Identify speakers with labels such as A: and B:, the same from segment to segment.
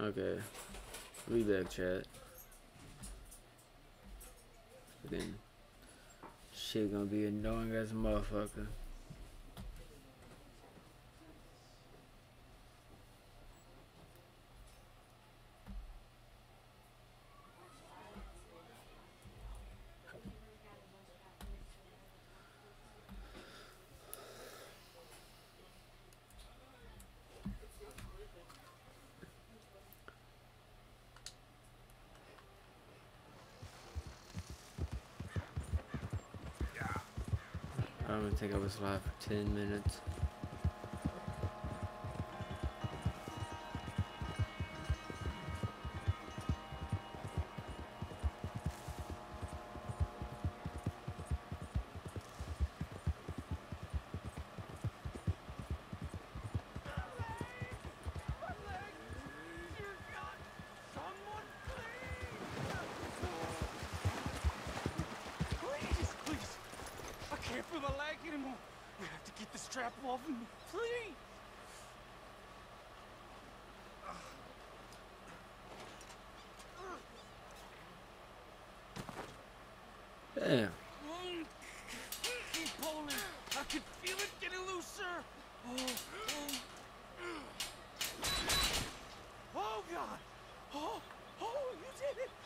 A: Okay. We back, chat. Then shit gonna be annoying as a motherfucker. I'm gonna think I was live for 10 minutes.
B: Strap off me, please.
A: Damn.
B: Keep pulling. I can feel it getting looser. Oh God. Oh, you did it.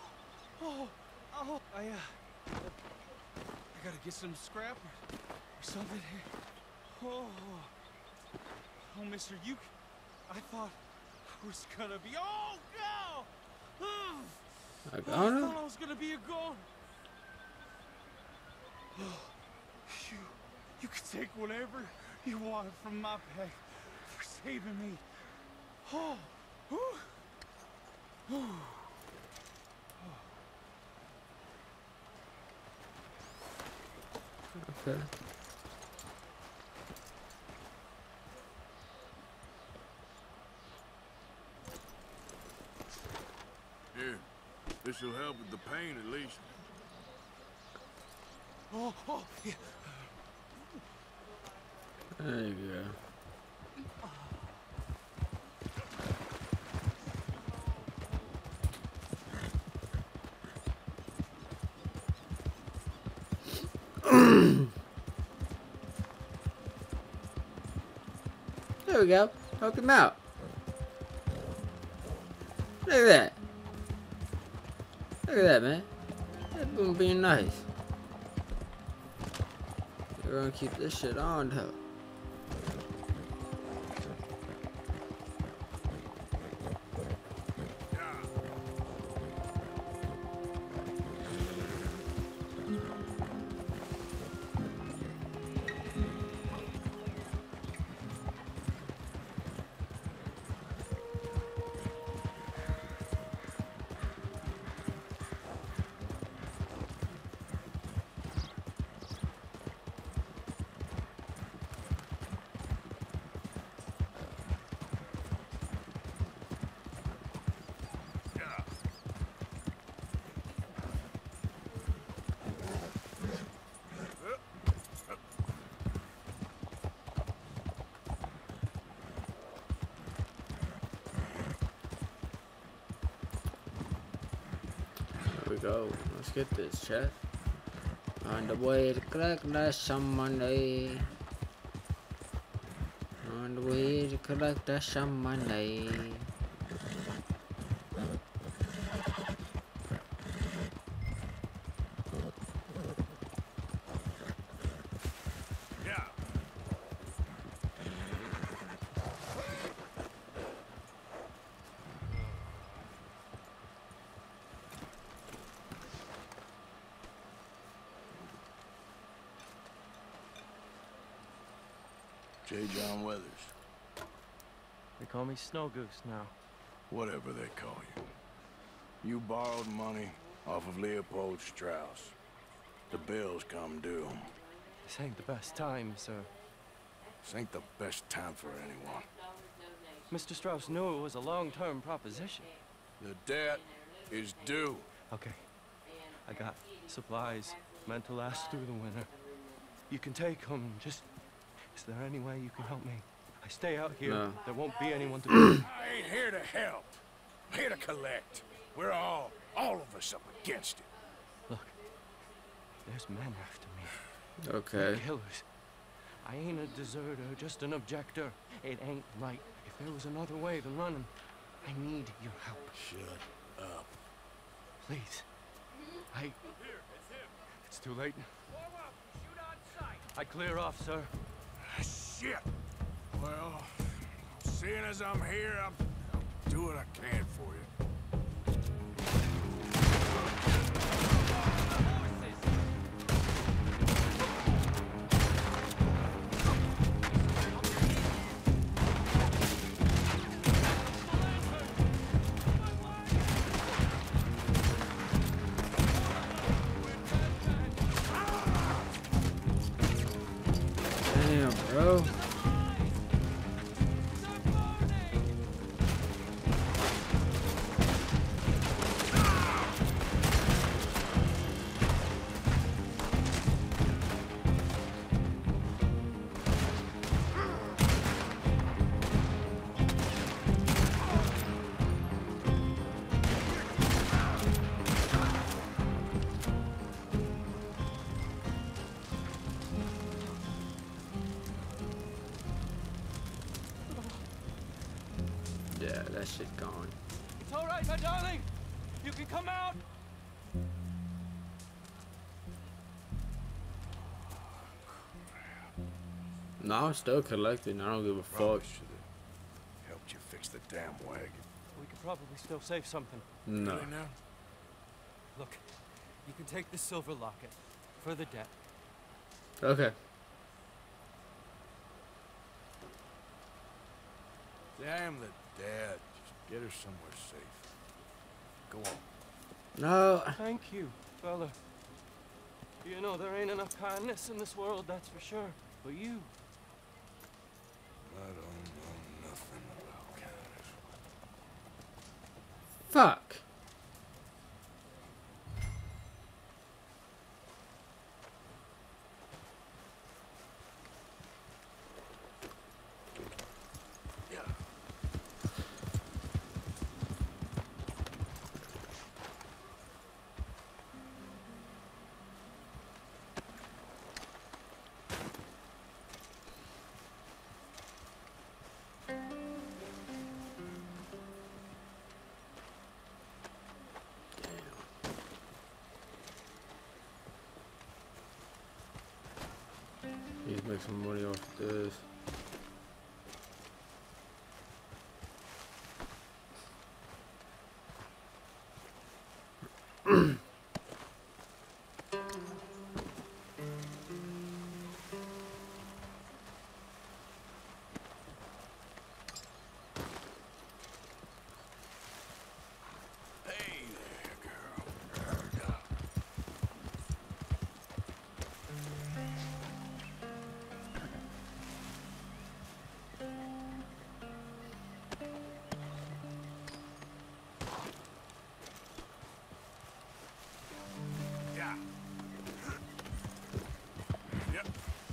B: I gotta get some scrap or something here. Oh, Mister, I thought I was gonna be. Oh, no!
A: I
B: I
A: goner?
B: thought I was gonna be a goner. You can take whatever you want from my bag for saving me.
A: Okay.
C: Here, this will help with the pain at least.
B: Yeah.
A: There you go. There we go. Help him out. Look at that. Look at that, man. That Baboon being nice. We're gonna keep this shit on, though. There we go. Let's get this, chat. On the way to collect that some money. On the way to collect that some money.
C: J. John Weathers.
D: They call me Snow Goose now.
C: Whatever they call you. You borrowed money off of Leopold Strauss. The bills come due.
D: This ain't the best time, sir.
C: This ain't the best time for anyone.
D: Mr. Strauss knew it was a long-term proposition.
C: The debt is due.
D: Okay. I got supplies meant to last through the winter. You can take them. Just, is there any way you can help me? I stay out here.
A: No.
D: There won't be anyone to...
C: I ain't here to help. I'm here to collect. We're all of us up against it.
D: Look, there's men after me.
A: Okay.
D: They're killers. I ain't a deserter, just an objector. It ain't right. If there was another way than running, I need your help.
C: Shut up.
D: Please. It's too late. I clear off, sir.
C: Shit. Well, seeing as I'm here, I'll do what I can for you.
A: Damn, bro. Yeah, that shit gone.
D: It's all right, my darling. You can come out.
A: No, I'm still collecting. I don't give a
C: Probably
A: fuck.
C: should have helped you fix the damn wagon.
D: We could probably still save something.
A: No.
C: Really now?
D: Look, you can take this silver locket for the debt.
A: Okay.
C: Damn the dad. Just get her somewhere safe. Go on.
A: No.
D: Thank you, fella. You know, there ain't enough kindness in this world, that's for sure. But you,
C: I don't know nothing about kindness.
A: Fuck. Need to make some money off this.
C: Hey there, girl. Yeah. Yep.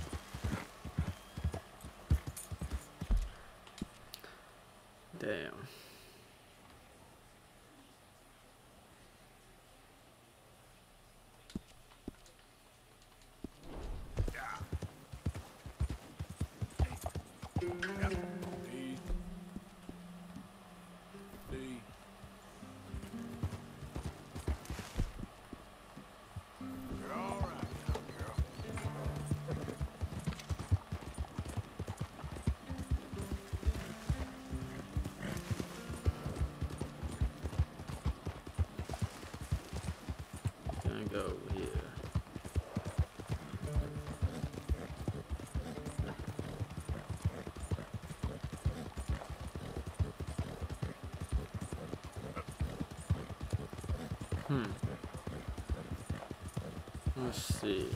A: Damn.
C: Yep. Lee. Lee. You're all right now, girl.
A: Gonna go here. Let's see.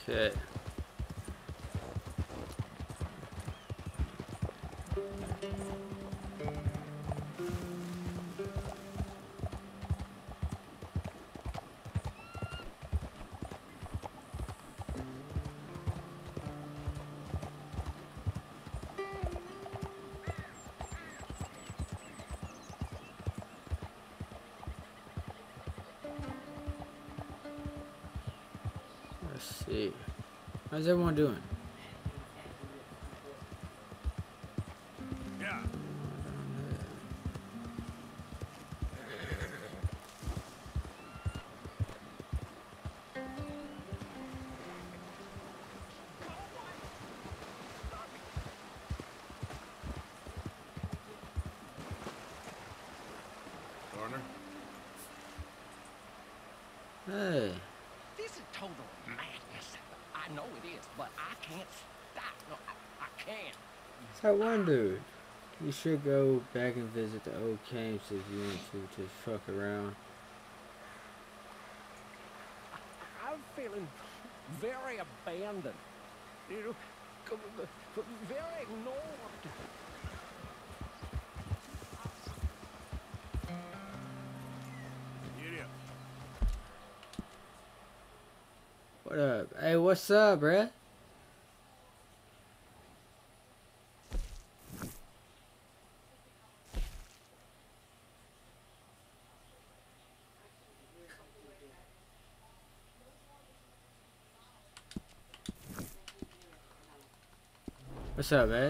A: Okay. Let's see. How's everyone doing?
C: Yeah. Garner?
A: Hey.
E: This is total madness. I know it is, but I can't stop. No, I can't.
A: So I wondered. You should go back and visit the old camps if you want to just fuck around.
E: I'm feeling very abandoned. You know, very ignored.
C: Get up.
A: What up? Hey, what's up, bruh? What's up, man?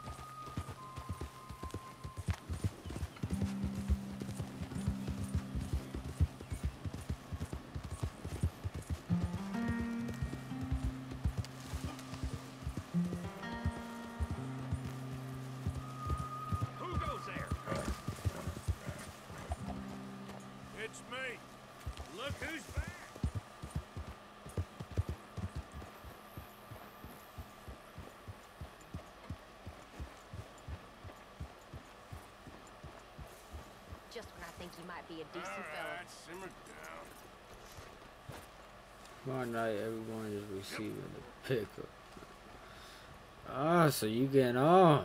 E: Who goes there?
C: It's me.
E: Look who's back.
F: Just when I think you might be a decent
C: All
F: fellow.
C: right, simmer down.
A: One night, everyone is receiving the pickup. Ah, so you getting on?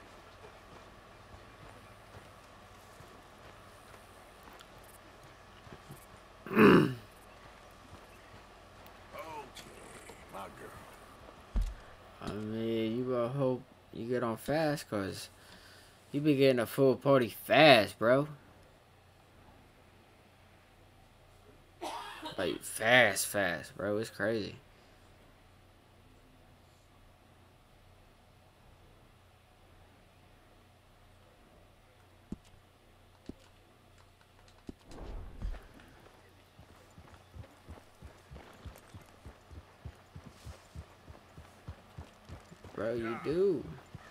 C: Okay, my girl.
A: I mean, you better hope you get on fast, cause you be getting a full party fast, bro. Like fast, bro. It's crazy. Bro, you do.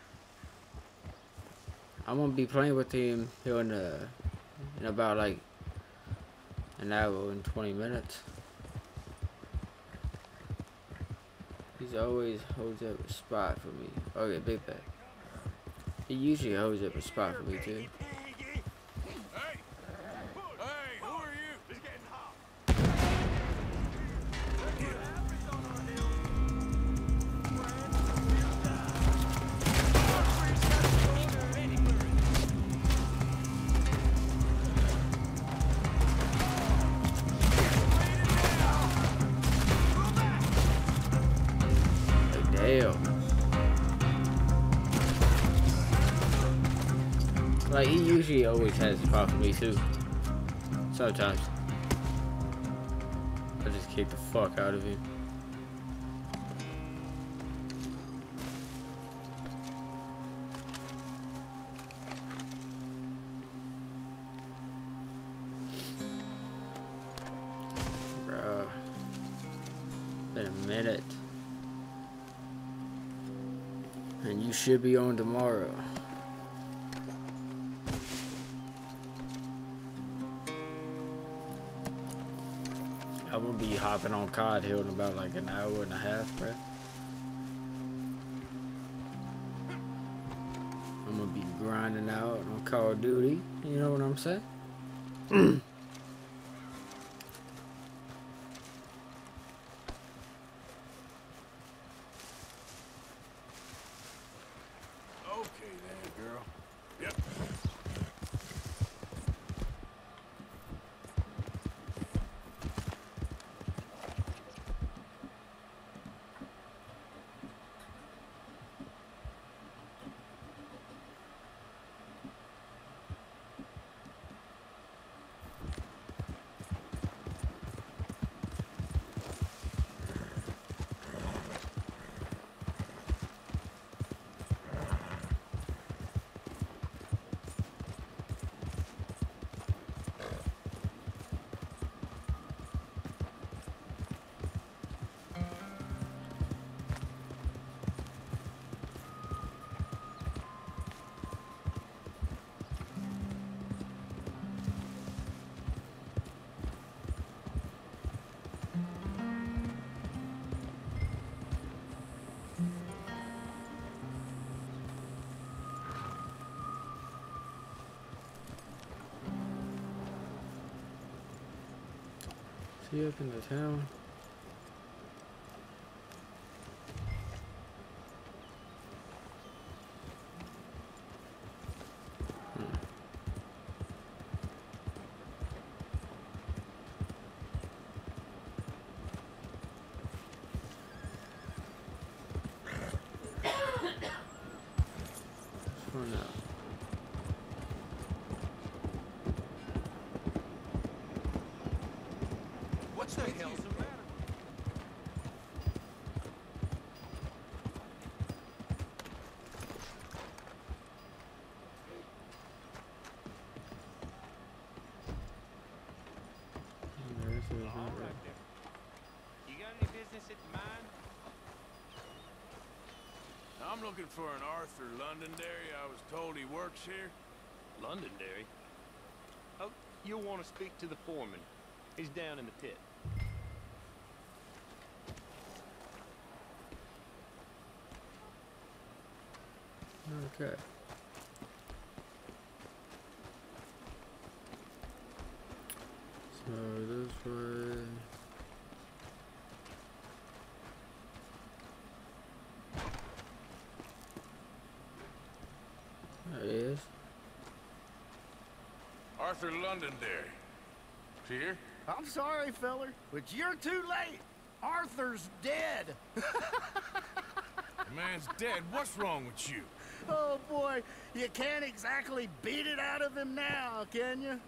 A: I'm gonna be playing with him here in about like an hour and 20 minutes. He's always holds up a spot for me. Okay, big bag. He usually holds up a spot for me too.
C: Hey! Hey, who are you?
E: It's getting hot.
A: Like, damn. Like, he usually always has a spot for me too. Sometimes. I just kick the fuck out of him. Bro. Been a minute. And you should be on tomorrow. I'm gonna be hopping on COD Hill in about like an hour and a half, bro. I'm gonna be grinding out on Call of Duty. You know what I'm saying? he up in the town?
B: What the hell's the matter? All right there. You got any business at the mine?
C: I'm looking for an Arthur Londonderry. I was told he works here.
D: Londonderry? Oh, you'll want to speak to the foreman. He's down in the pit.
A: Okay. So this way. There he is.
C: Arthur Londonderry. Is he here?
G: I'm sorry, feller, but you're too late. Arthur's dead.
C: The man's dead. What's wrong with you?
G: Oh, boy, you can't exactly beat it out of him now, can you?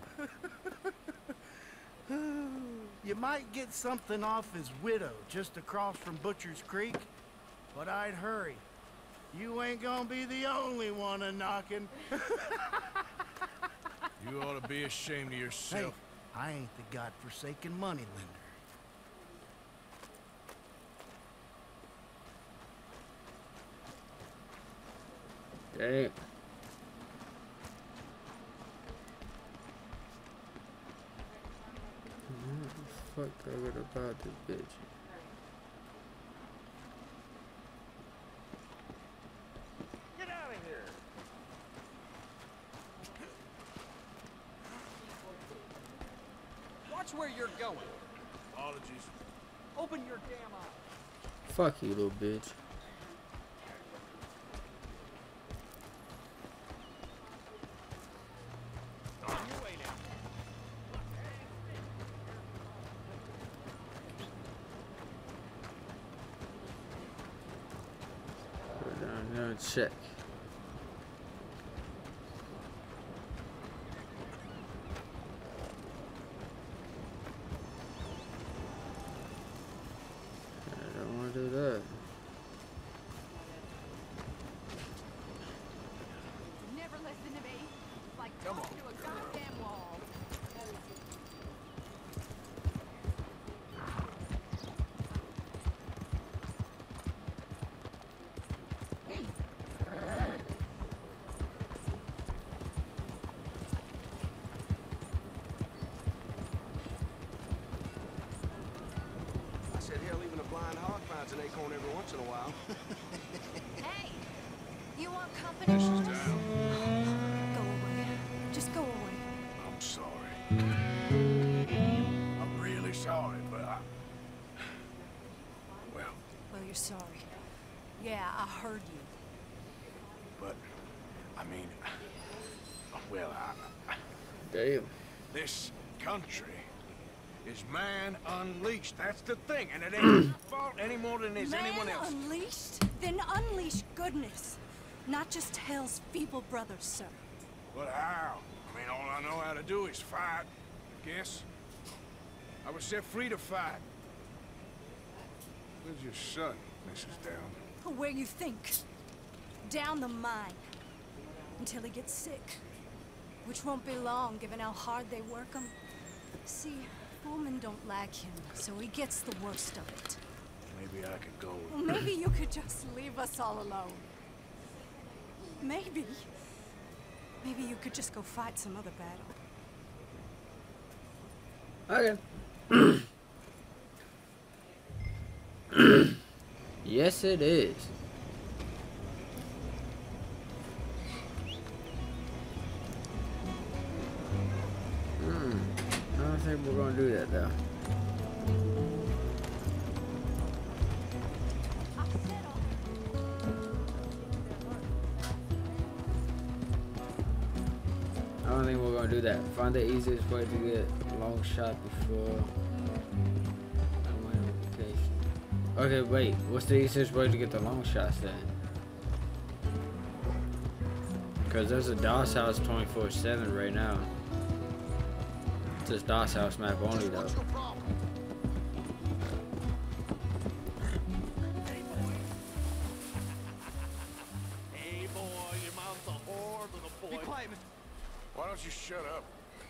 G: You might get something off his widow just across from Butcher's Creek, but I'd hurry. You ain't gonna be the only one a-knocking.
C: You ought to be ashamed of yourself.
G: Hey, I ain't the godforsaken moneylender.
A: Damn. What the fuck I got about this bitch?
B: Get out of here! Watch where you're going.
C: Apologies.
B: Open your damn eyes.
A: Fuck you, little bitch.
B: On your way now.
A: Go down here and check. I don't want to do that.
F: Never listen to me. It's like talking to a goddamn wall.
E: I said, hell, even a blind hog finds an acorn every once in a while.
F: Hey, you want company? Go away. Just go away.
C: I'm sorry. I'm really sorry, but I... Well,
H: Well, you're sorry. Yeah, I heard you.
C: but... I mean... Well,
A: Damn.
C: this country is man unleashed. That's the thing, and it ain't my fault any more than it's anyone
H: Man
C: else.
H: unleashed? Then unleash goodness. Not just hell's feeble brothers, sir.
C: But how? I mean, all I know how to do is fight, I guess. I was set free to fight. Where's your son, Mrs. Down?
H: Where you think? Down the mine. Until he gets sick. Which won't be long, given how hard they work him. See, foremen don't like him, so he gets the worst of it.
C: Maybe I could go...
H: Well, maybe you could just leave us all alone. Maybe. Maybe you could just go fight some other battle.
A: Okay. Yes, it is. I don't think we're gonna do that though. I don't think we're gonna do that. Find the easiest way to get a long shot before I win a vacation. Okay, wait. What's the easiest way to get the long shots then? Because there's a DOS house 24/7 right now. It's just DOS house map only though.
C: Hey, boy, your mom's a whore, little boy.
B: Be quiet, Mr.
C: Why don't you shut up?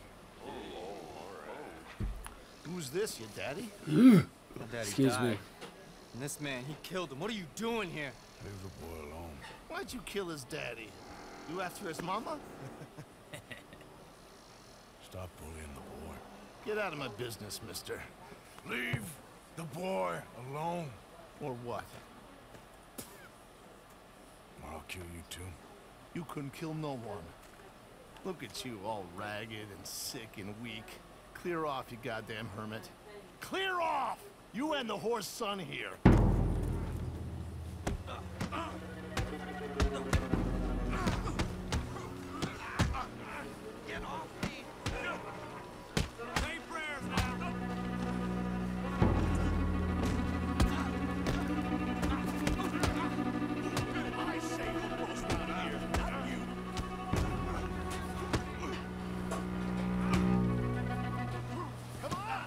I: Who's this, your daddy?
B: My daddy
A: Excuse
B: died.
A: me.
B: And this man, he killed him. What are you doing here?
C: Leave the boy alone.
I: Why'd you kill his daddy? You after his mama?
C: Stop bullying the boy.
I: Get out of my business, mister.
C: Leave the boy alone,
I: Or what?
C: or I'll kill you too.
I: You couldn't kill no one. Look at you, all ragged and sick and weak. Clear off, you goddamn hermit. Clear off! You and the horse son here.
B: Get off me! Say prayers now!
C: I say the boss not here, not you. Come on!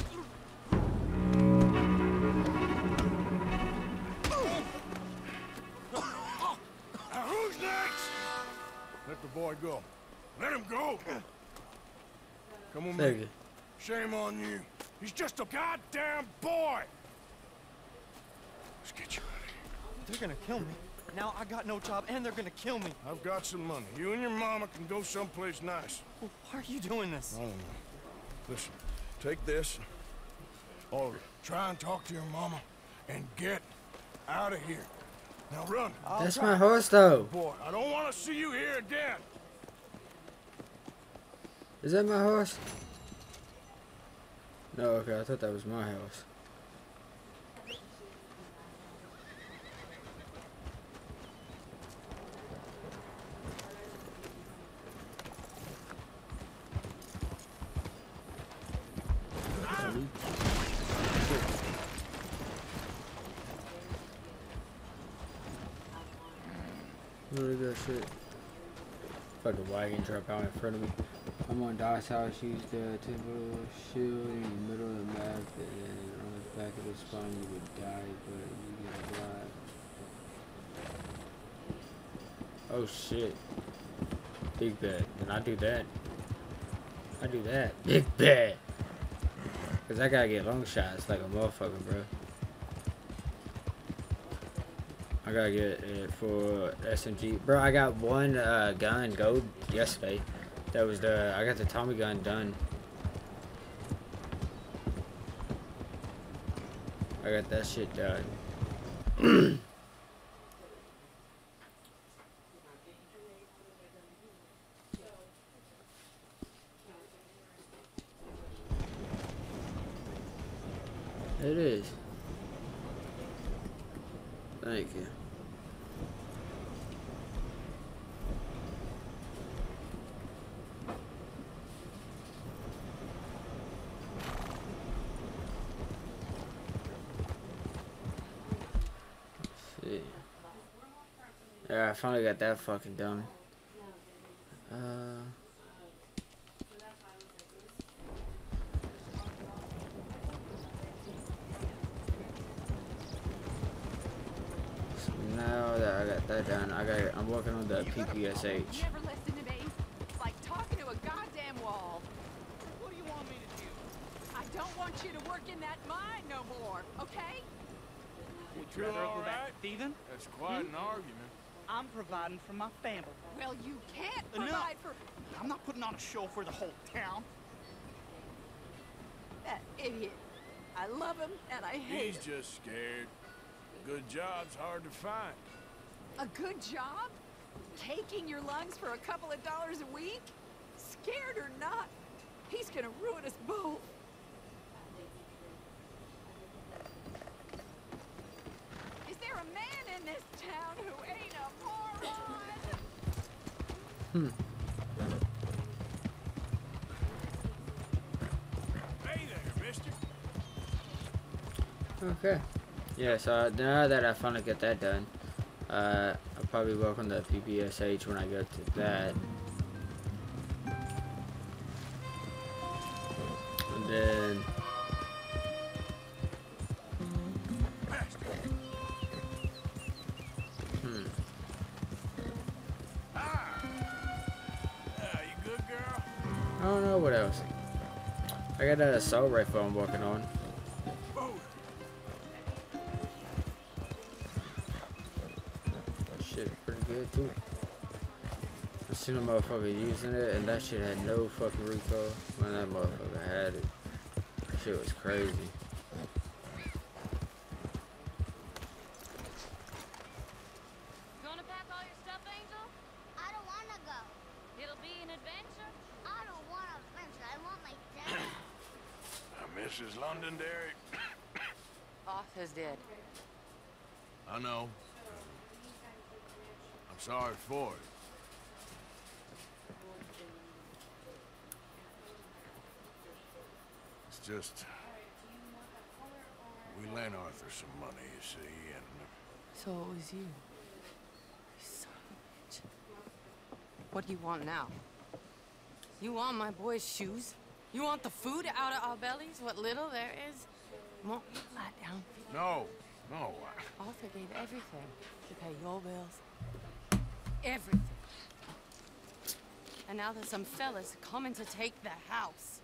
C: Now who's next? Let the boy go. Let him go. Come on,
A: Thank
C: man.
A: you.
C: Shame on you. He's just a goddamn boy. Let's get you out of here.
B: They're gonna kill me. Now I got no job and they're gonna kill me.
C: I've got some money. You and your mama can go someplace nice.
B: Well, why are you doing this?
C: I don't know. Listen, take this. All of it. Try and talk to your mama and get out of here. Now run.
A: That's my horse though.
C: Boy, I don't want to see you here again.
A: Is that my horse? No, okay, I thought that was my house. Really good shit. Fucking wagon drop out in front of me. I'm on Doc's house, use the temple shield in the middle of the map, and then on the back of the spawn you would die, but you get alive. Oh shit. Big bet. Then I do that. I do that. Big bet. Cause I gotta get long shots like a motherfucker, bro. I gotta get it for SMG. Bro, I got one gun gold yesterday. That was I got the Tommy gun done. I got that shit done. It is. Thank you. Let's see. Yeah, I finally got that fucking done. So now that I got that done, I'm working on the PPSH.
F: Never listen to me. It's like talking to a goddamn wall.
B: What do you want me to do?
F: I don't want you to work in that mine no more, okay?
B: Would you rather go back to thieving?
C: That's quite an argument.
J: I'm providing for my family.
F: Well, you can't
J: No.
F: provide for
J: I'm not putting on a show for the whole town.
F: that idiot. I love him and I hate
C: He's
F: him.
C: just scared. Good job's hard to find.
F: A good job? Taking your lungs for a couple of dollars a week? Scared or not, he's gonna ruin us both. this town who ain't a moron.
C: Hey there, mister.
A: Okay. Yeah, so now that I finally get that done, I'll probably welcome the PPSH when I get to that. And then...
C: You good, girl?
A: I don't know what else. I got that assault rifle I'm working on. Shit, pretty good too. I seen a motherfucker using it, and that shit had no fucking recoil. When that motherfucker had it, that shit was crazy.
K: You wanna pack all your stuff, Angel?
L: I don't wanna go.
K: It'll be an adventure.
L: I don't want an adventure. I want my dad.
C: Mrs. Londonderry.
K: Arthur's dead.
C: I know. I'm sorry for it. It's just... we lent Arthur some money, you see, and...
K: So it was you. You son of a bitch. What do you want now? You want my boy's shoes? You want the food out of our bellies? What little there is? Won't you lie down?
C: No, no.
K: Arthur gave everything to pay your bills. Everything. And now there's some fellas coming to take the house.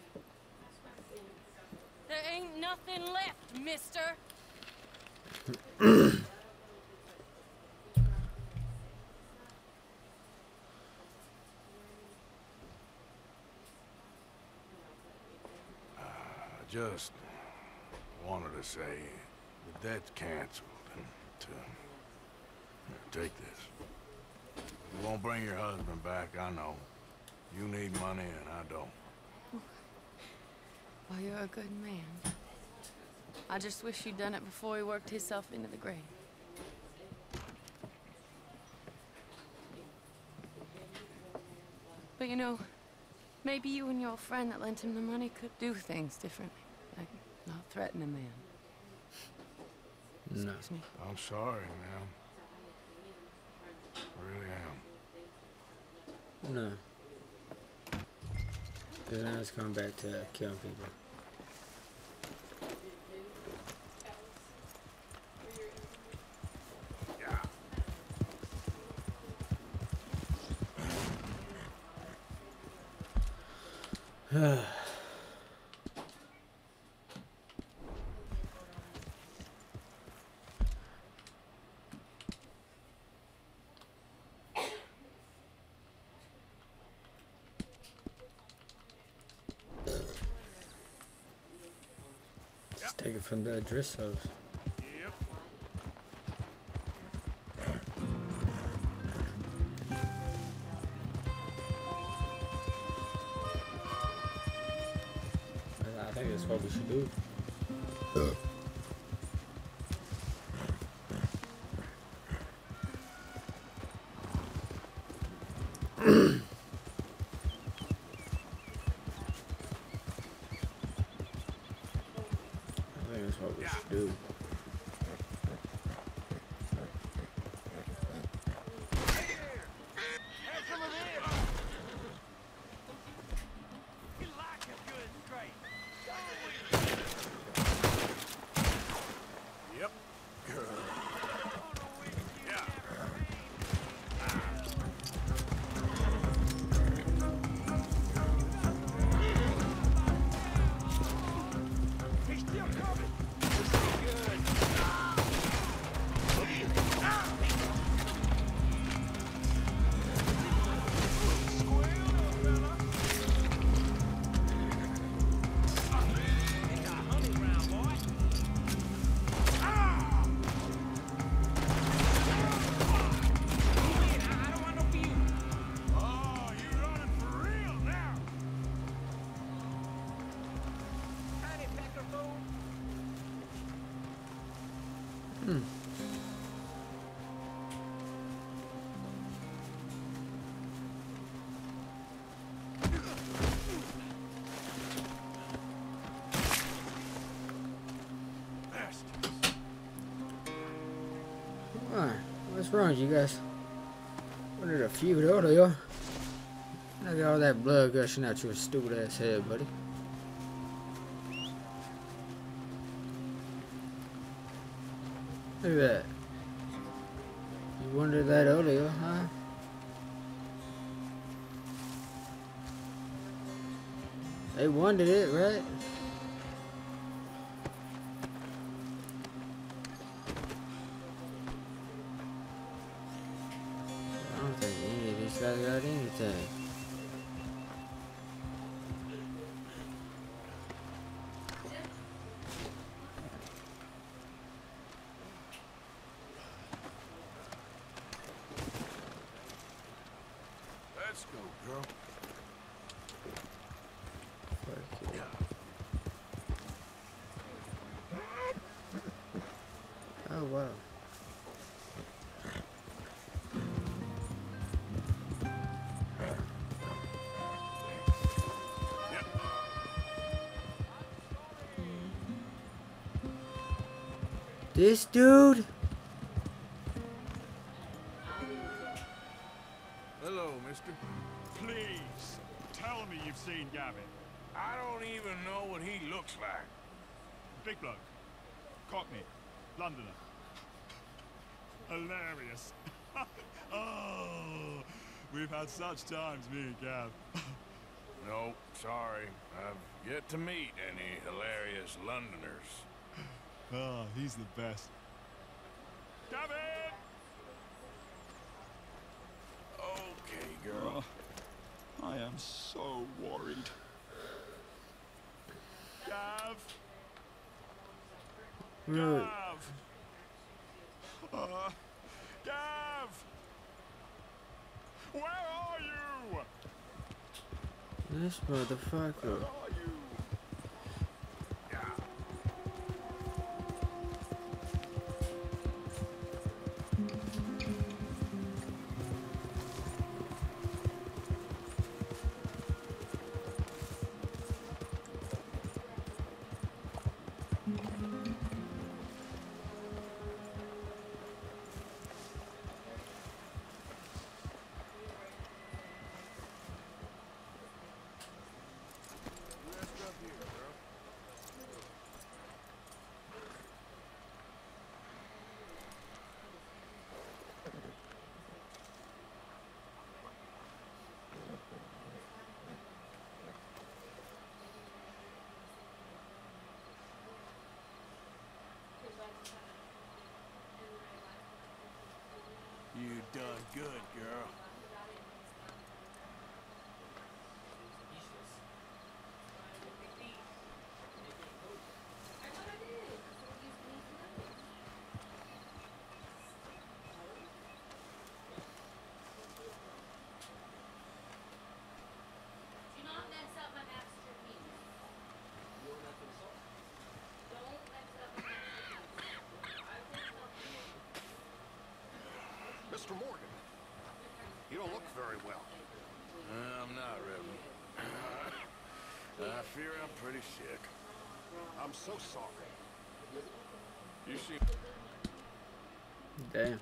K: There ain't nothing left, mister.
C: I just wanted to say the debt's canceled and to take this. You won't bring your husband back, I know. You need money and I don't.
K: Well, you're a good man. I just wish you'd done it before he worked himself into the grave. But you know, maybe you and your friend that lent him the money could do things differently. Like not threaten a man.
A: No.
K: Excuse me.
C: I'm sorry, ma'am. I really am.
A: No. Then I was coming back to killing people. Just take it from the address house.
C: Yep.
A: I think that's what we should do. I think that's what we should do.
C: Yep. He's still coming. Good. Oh, you're running for real now.
A: What's wrong with you guys? What did a feud earlier? Look at all that blood gushing out your stupid ass head, buddy. Look at that. You wondered that earlier, huh? They wanted it, right? I don't think any of these guys got anything.
C: Let's go, girl.
A: Fuck yeah. Oh wow. This dude?
C: Hello, mister.
B: Please, tell me you've seen Gavin.
C: I don't even know what he looks like.
B: Big bloke. Cockney. Londoner. Hilarious. Oh, we've had such times, me and Gav.
C: No, sorry. I've yet to meet any hilarious Londoners.
B: Oh, he's the best. Gavin!
C: Okay, girl.
B: Oh, I am so worried. Gav!
A: Right.
B: Gav! Gav! Where are you?
A: This motherfucker.
B: Where are you?
I: You done good, girl.
L: Do not mess up my masterpiece. Don't mess up my masterpiece.
E: Mr. Morgan, you don't look very well.
C: I'm not, Reverend. I fear I'm pretty sick.
E: I'm so sorry.
C: You see...
A: Damn.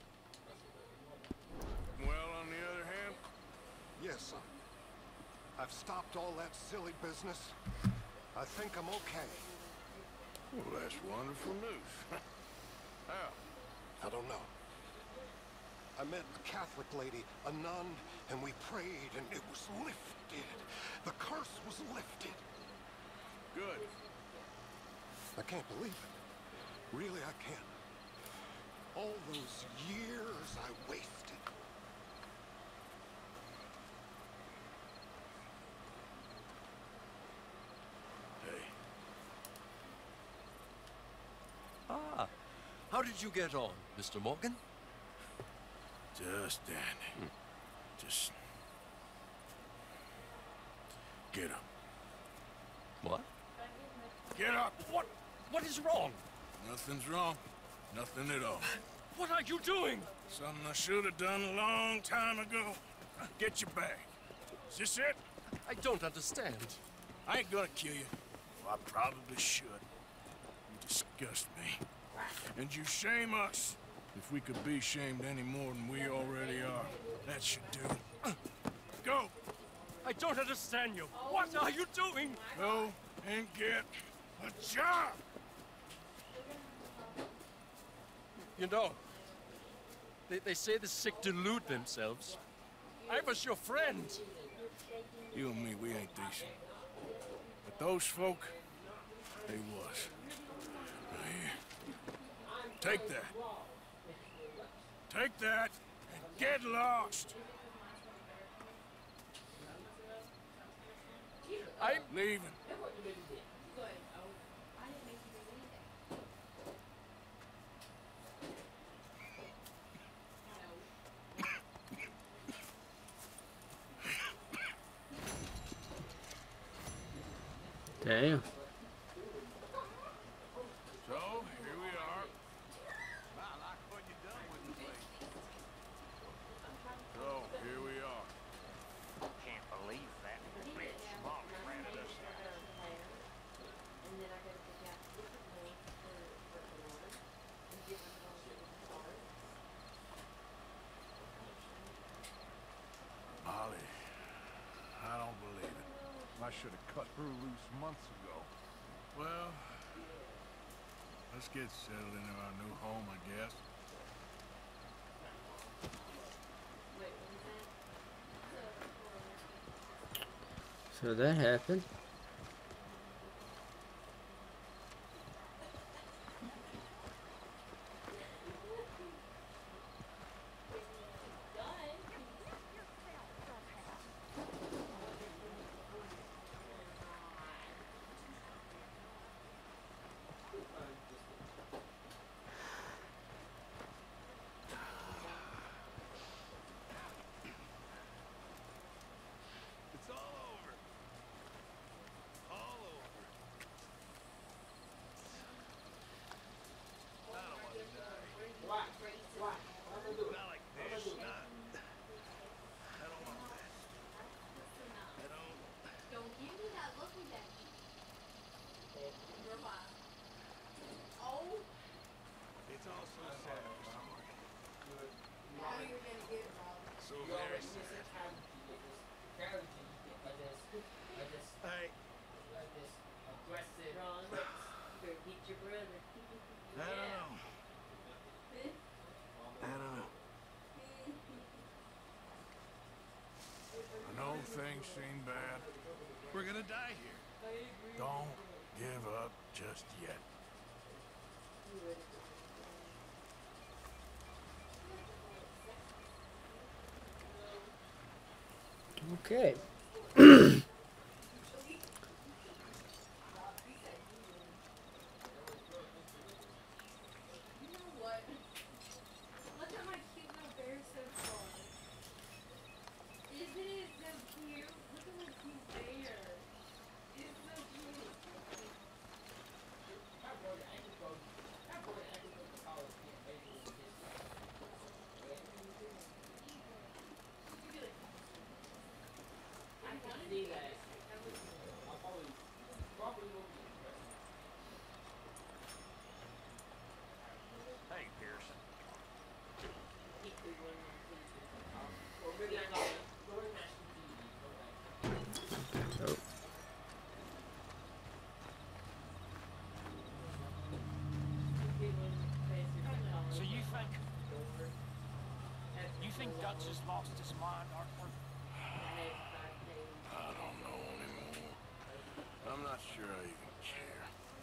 C: Well, on the other hand...
E: Yes, son. I've stopped all that silly business. I think I'm okay.
C: Well, that's wonderful news. How?
E: I don't know. I met a Catholic lady, a nun, and we prayed, and it was lifted. The curse was lifted.
C: Good.
E: I can't believe it. Really, I can't. All those years I wasted.
C: Hey.
M: Ah, how did you get on, Mr. Morgan?
C: Just dandy. Just... get up.
M: What?
C: Get up!
M: What is wrong?
C: Nothing's wrong. Nothing at all.
M: What are you doing?
C: Something I should have done a long time ago. Get your bag. Is this it?
M: I don't understand.
C: I ain't gonna kill you. Well, I probably should. You disgust me. And you shame us. If we could be shamed any more than we already are, that should do. Go!
N: I don't understand you. What are you doing?
C: Go and get a job!
N: You know, they say the sick delude themselves. I was your friend.
C: You and me, we ain't decent. But those folk, they was. Now here, take that. Take that and get lost.
N: I'm
C: leaving.
A: Damn.
C: So, here we are.
I: I like what you done with the place.
C: So, here we are.
J: Can't believe that. Big Smalley rented us.
C: Molly, I don't believe it.
E: I should have cut her loose months ago.
C: Well, let's get settled into our new home, I guess.
A: So that happened.
I: It's all over. All over. I don't want to die. Not like this, not. I don't want that. I don't.
L: Don't give me that look at me. Oh.
I: It's all so sad for someone.
L: How are you gonna get it, Rob?
I: So very sad. Hey.
L: Ron, you better beat your brother.
I: I don't know. I don't know.
C: I know things seem bad.
I: We're gonna die here.
C: Don't give up just yet.
A: Okay.
L: You know what? Look at my cute little bear so far. Isn't it so cute? Look at my cute bear. It's so cute. I can see that.
J: Hey, Pearson.
A: Oh.
J: So you think Dutch has lost his mind, Arthur?
C: I don't know anymore. I'm not sure I even care.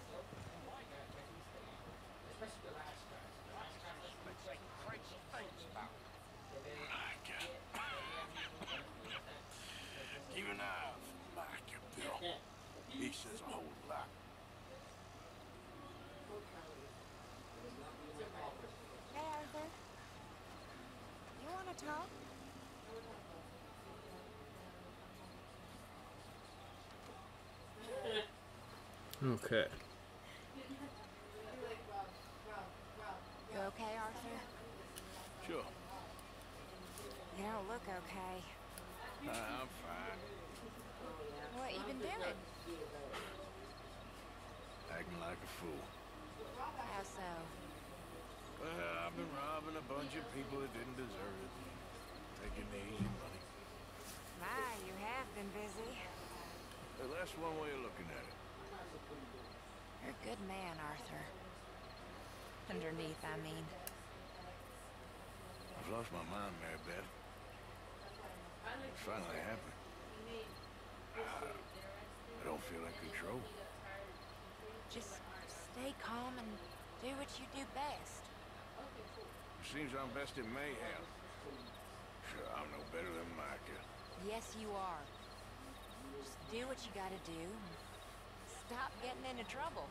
J: They say crazy things about him.
C: I got keep an eye out for Mike, Bill. He says a whole lot.
O: Hey, Arthur. You want to talk?
A: Okay.
O: You okay, Arthur?
C: Sure.
O: You don't look okay.
C: I'm fine.
O: What you been doing?
C: Acting like a fool.
O: How so?
C: Well, I've been robbing a bunch of people that didn't deserve it. Taking the easy money.
O: My, you have been busy.
C: Well, that's one way of looking at it.
O: You're a good man, Arthur. Underneath, I mean.
C: I've lost my mind, Mary Beth. It's finally happened. I don't feel in control.
O: Just stay calm and do what you do best.
C: It seems I'm best in mayhem. Sure, I'm no better than Micah.
O: Yes, you are. Just do what you gotta do. Stop getting into trouble.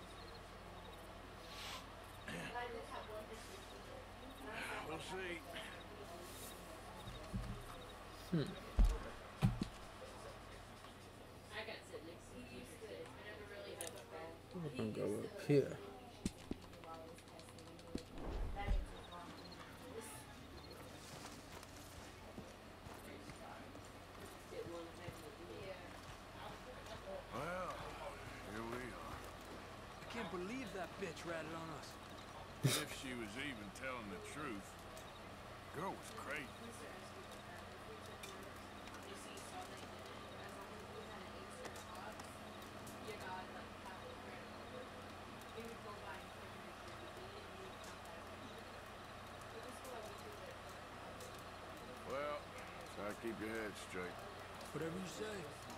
C: We'll see.
A: We're gonna go up here.
C: Well, here we are.
N: I can't believe that bitch ratted on us.
C: If she was even telling the truth. Girl was crazy. Well, try to keep your head straight.
N: Whatever you say.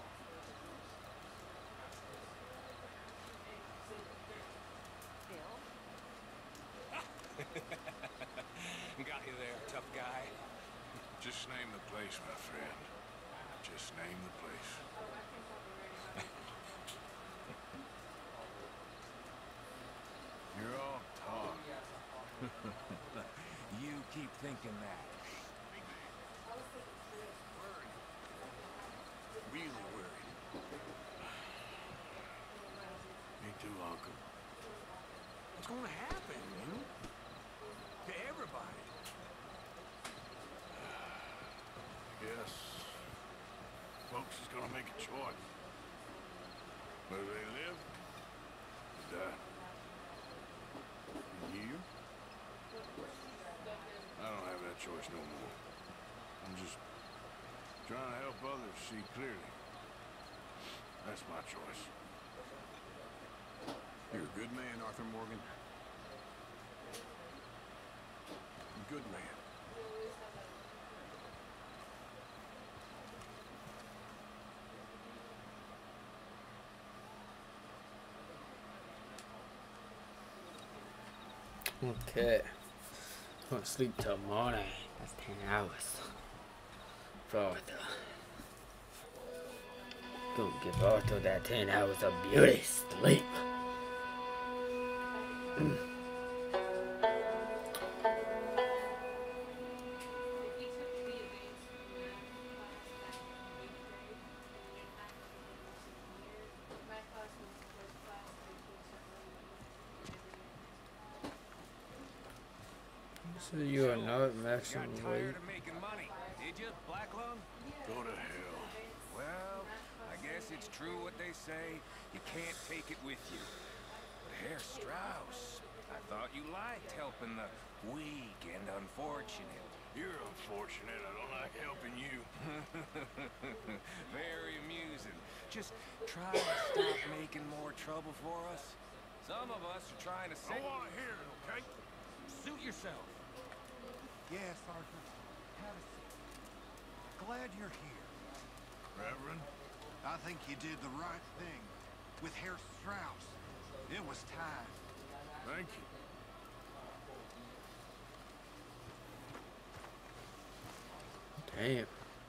M: Got you there, tough guy.
C: Just name the place, my friend. Just name the place. You're all talk.
M: You keep thinking that.
C: Really worried. Me too, Uncle.
N: What's gonna happen, you? To everybody.
C: Yes. Folks is gonna make a choice. Whether they live or die. And you? I don't have that choice no more. I'm just trying to help others see clearly. That's my choice.
M: You're a good man, Arthur Morgan. Good man.
A: Okay. I'm gonna sleep till morning. That's 10 hours. For Arthur. Gonna give Arthur that 10 hours of beauty sleep. So you are not maximum
M: Got tired of making money, did you, Black Lung?
C: Go to hell.
M: Well, I guess it's true what they say. You can't take it with you. But Herr Strauss, I thought you liked helping the weak and unfortunate.
C: You're unfortunate. I don't like helping you.
M: Very amusing. Just try to stop making more trouble for us. Some of us are trying to
C: I
M: save...
C: want to hear it, okay?
M: Suit yourself.
E: Yes, Arthur. Have a seat. Glad you're here.
C: Reverend?
E: I think you did the right thing with Herr Strauss. It was time.
C: Thank you.
A: Damn.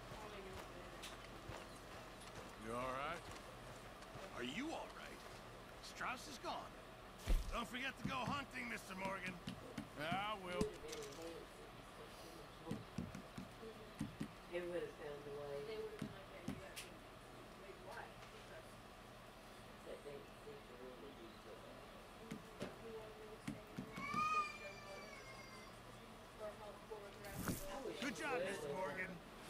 C: You all right?
I: Are you all right? Strauss is gone. Don't forget to go hunting, Mr. Morgan.
C: Yeah, I will.
I: Good job, Mr. Morgan.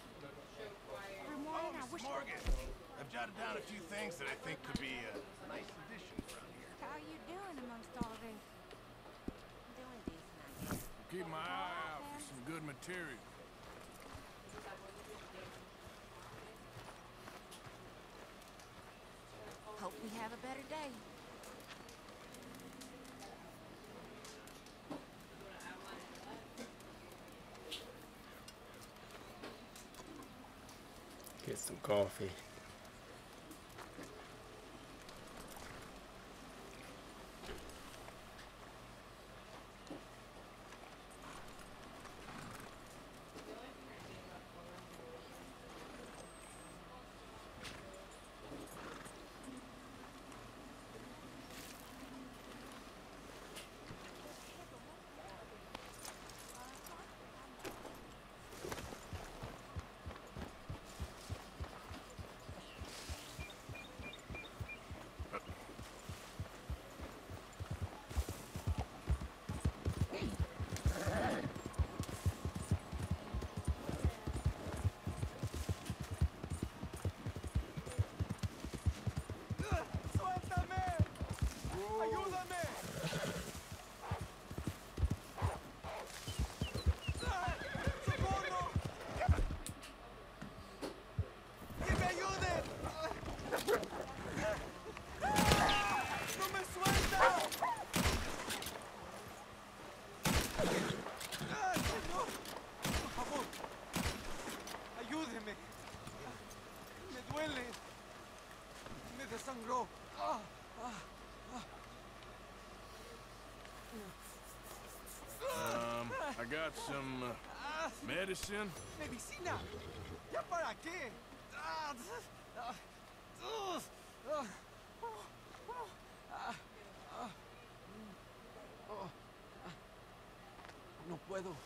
I: Oh, Mr. Morgan. I've jotted down a few things that I think could be a nice addition around here.
O: How are you doing amongst all of it? Doing decent, I guess.
C: material.
O: Hope we have a better day.
A: Get some coffee.
C: I got some medicine.
B: Medicina. ¿Ya para qué? No puedo.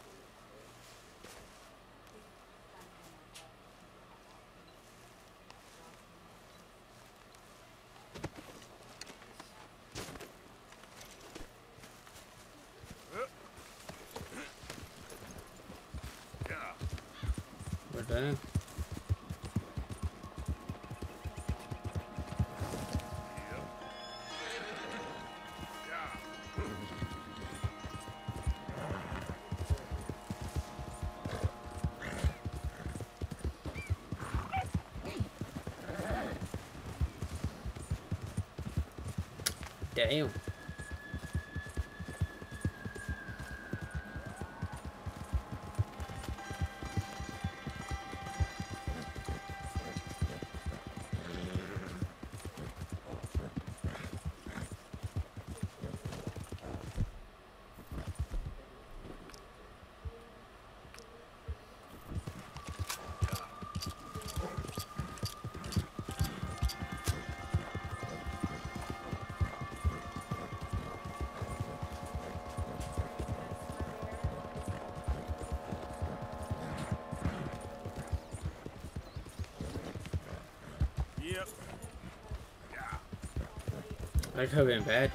A: ¿Verdad? Damn.
C: Yep.
A: That could have been bad.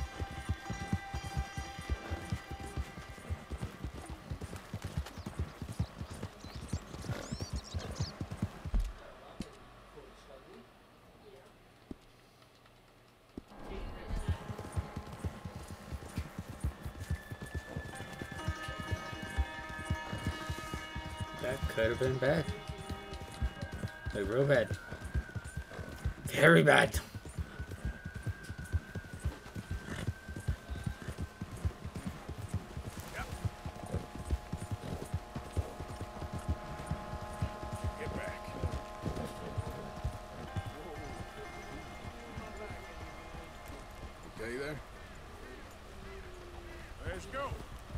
A: That could have been bad. Like real bad. Very bad.
C: Get back. Okay there? Let's go.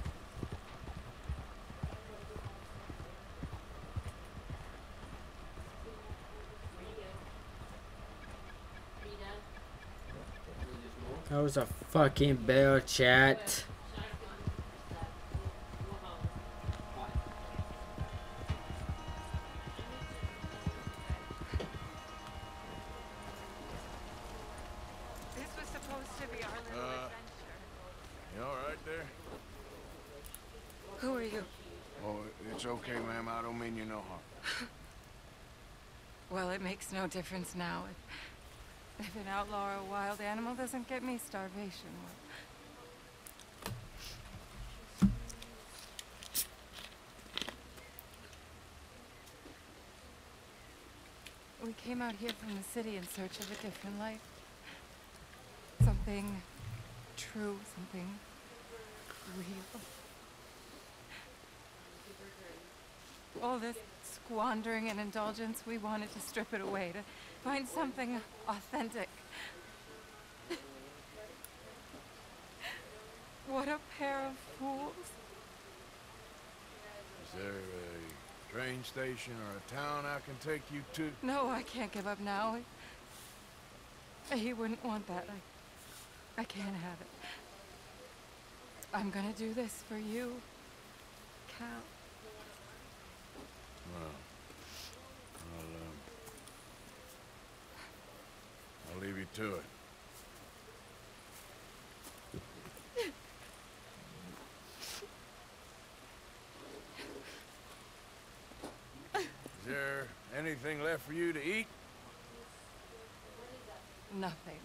A: That was a fucking bell, chat.
K: This was supposed to be our little adventure.
C: You all right there?
K: Who are you?
C: Oh, it's okay, ma'am. I don't mean you no harm.
K: Well, it makes no difference now. If an outlaw or a wild animal doesn't get me, starvation will. We came out here from the city in search of a different life. Something true, something real. All this squandering and indulgence, we wanted to strip it away, to find something authentic. What a pair of fools.
C: Is there a train station or a town I can take you to?
K: No, I can't give up now. He wouldn't want that. I can't have it. I'm gonna do this for you, Cal.
C: Well, I'll leave you to it. Is there anything left for you to eat?
K: Nothing.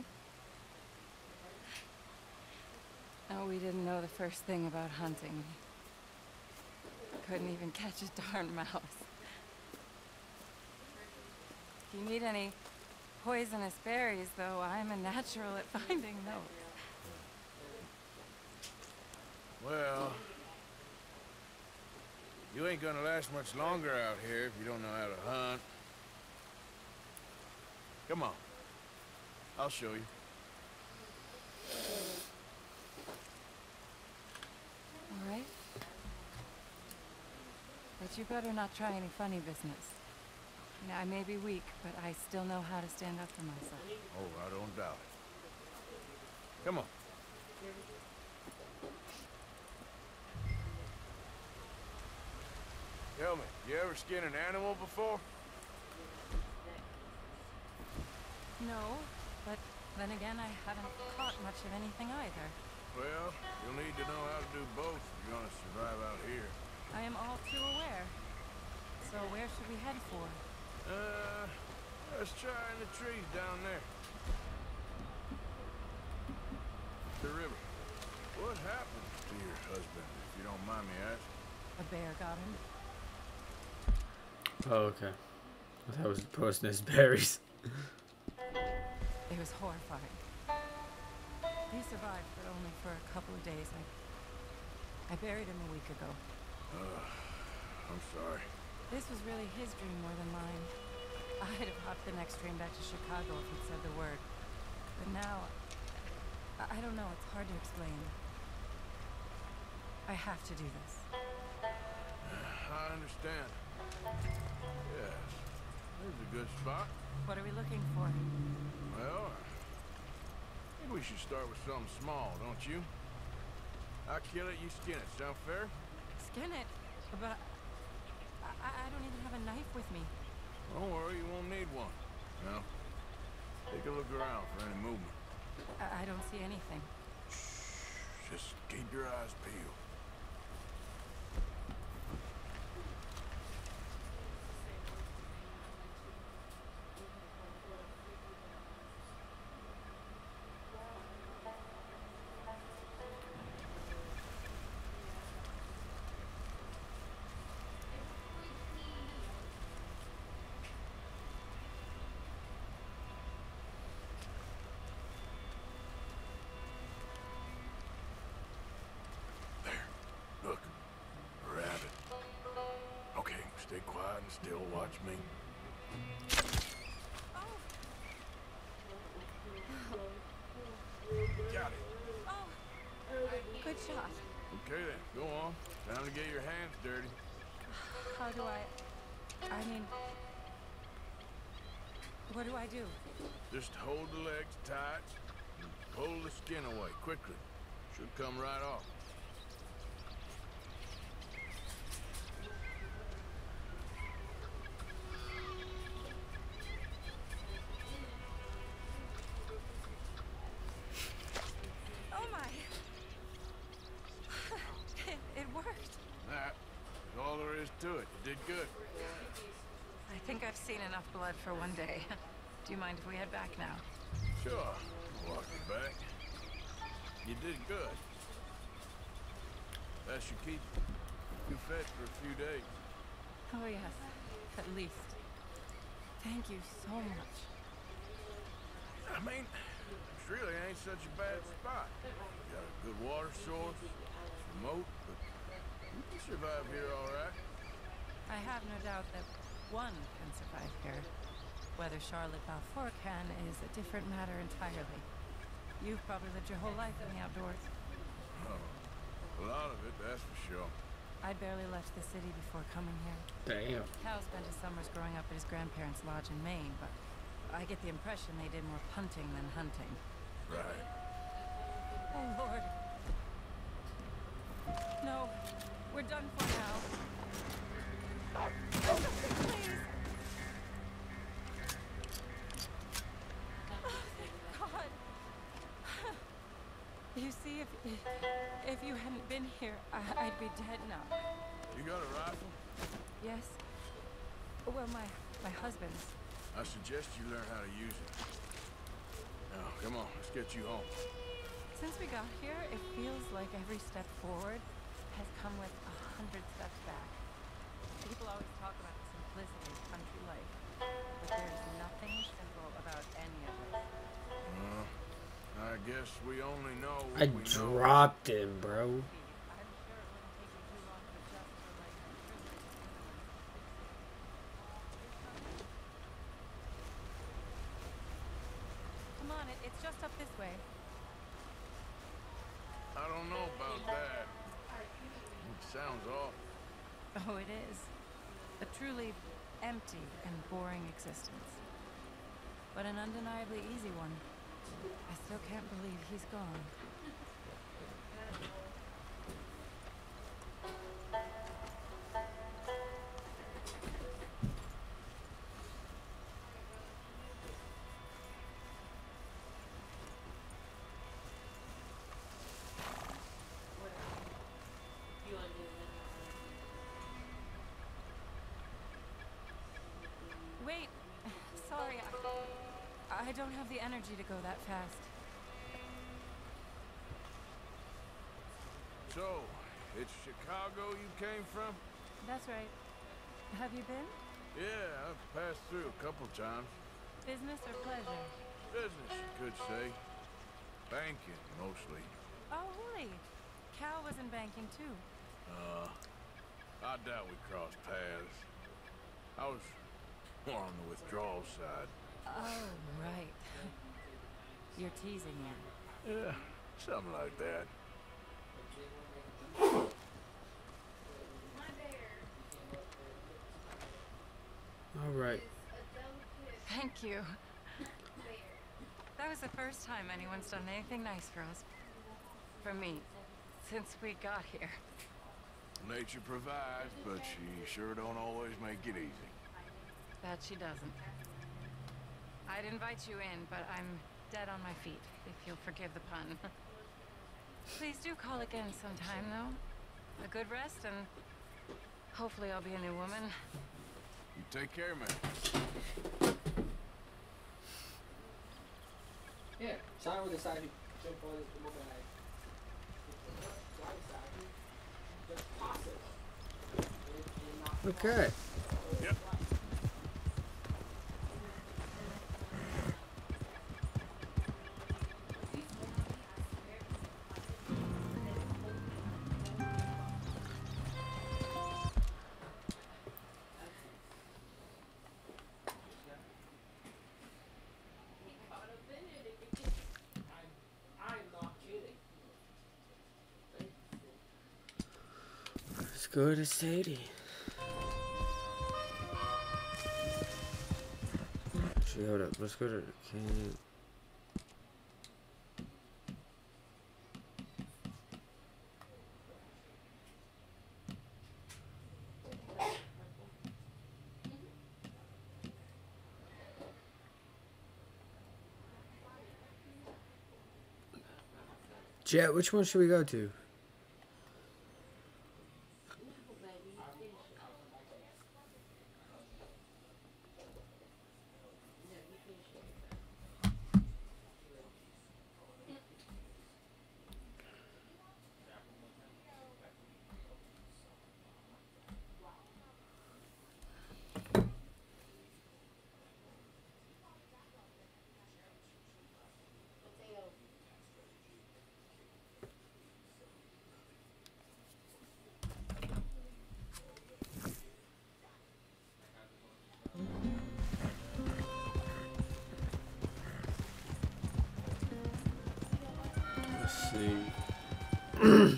K: No, we didn't know the first thing about hunting. Couldn't even catch a darn mouse. If you need any poisonous berries, though, I'm a natural at finding those.
C: Well, you ain't gonna last much longer out here if you don't know how to hunt. Come on. I'll show you.
K: All right. But you better not try any funny business. You know, I may be weak, but I still know how to stand up for myself.
C: Oh, I don't doubt it. Come on. Tell me, you ever skin an animal before?
K: No, but then again, I haven't caught much of anything either.
C: Well, you'll need to know how to do both if you're gonna survive out here.
K: I am all too aware. So where should we head for?
C: Let's try in the trees down there. The river. What happened to your husband, if you don't mind me asking?
K: A bear got him.
A: Oh, okay. I thought it was poisonous berries.
K: It was horrifying. He survived, but only for a couple of days. I buried him a week ago.
C: I'm sorry.
K: This was really his dream more than mine. I'd have hopped the next train back to Chicago if he'd said the word. But now, I don't know, it's hard to explain. I have to do this.
C: I understand. Yes. There's a good spot.
K: What are we looking for?
C: Well, I think we should start with something small, don't you? I kill it, you skin it. Sound fair?
K: Skin it? But I don't even have a knife with me.
C: Don't worry, you won't need one. Now, take a look around for any movement.
K: I don't see anything.
C: Shh, just keep your eyes peeled. Look, a rabbit. Okay, stay quiet and still watch me. Got it.
K: Good shot.
C: Okay then, go on. Time to get your hands dirty.
K: How do I mean, what do I do?
C: Just hold the legs tight and pull the skin away quickly. Should come right off.
K: Oh my! It worked.
C: That is all there is to it. You did good.
K: I think I've seen enough blood for one day. Do you mind if we head back now?
C: Sure. I'll walk you back. You did good. That should keep you fed for a few days.
K: Oh yes, at least. Thank you so much.
C: I mean, it really ain't such a bad spot. You got a good water source, it's remote, but you can survive here all right.
K: I have no doubt that one can survive here. Whether Charlotte Balfour can is a different matter entirely. You've probably lived your whole life in the outdoors.
C: Oh, a lot of it, that's for sure.
K: I'd barely left the city before coming here.
A: Damn.
K: Cal spent his summers growing up at his grandparents' lodge in Maine, but I get the impression they did more punting than hunting.
C: Right.
K: Oh, Lord. No, we're done for now. Please. Oh, thank God. You see, if you hadn't been here, I'd be dead now.
C: You got a rifle?
K: Yes. Well, my husband's.
C: I suggest you learn how to use it. Now, come on, let's get you home.
K: Since we got here, it feels like every step forward has come with 100 steps back. People always talk about the simplicity of country life, but there's nothing simple about any of it.
C: I guess we only know what
A: I
C: we
A: dropped him, bro.
K: Come on, it's just up this way.
C: I don't know about that. It sounds awful.
K: Oh, it is. A truly empty and boring existence. But an undeniably easy one. I still can't believe he's gone. Wait, sorry, I don't have the energy to go that fast.
C: So, it's Chicago you came from?
K: That's right. Have you been?
C: Yeah, I've passed through a couple times.
K: Business or pleasure?
C: Business, you could say. Banking, mostly.
K: Oh, really? Cal was in banking, too.
C: I doubt we crossed paths. I was more on the withdrawal side.
K: Oh, right. You're teasing me.
C: Yeah, something like that.
A: All right.
K: Thank you. That was the first time anyone's done anything nice for us. For me, since we got here.
C: Nature provides, but she sure don't always make it easy.
K: That she doesn't. I'd invite you in, but I'm dead on my feet, if you'll forgive the pun. Please do call again sometime, though. A good rest, and hopefully I'll be a new woman.
C: You take care, man.
A: Yeah, sign with the side. Jump on this mobile. Okay.
C: Yep.
A: Let's go to Sadie. Actually, hold up. Let's go to the camp. Jet, which one should we go to? see.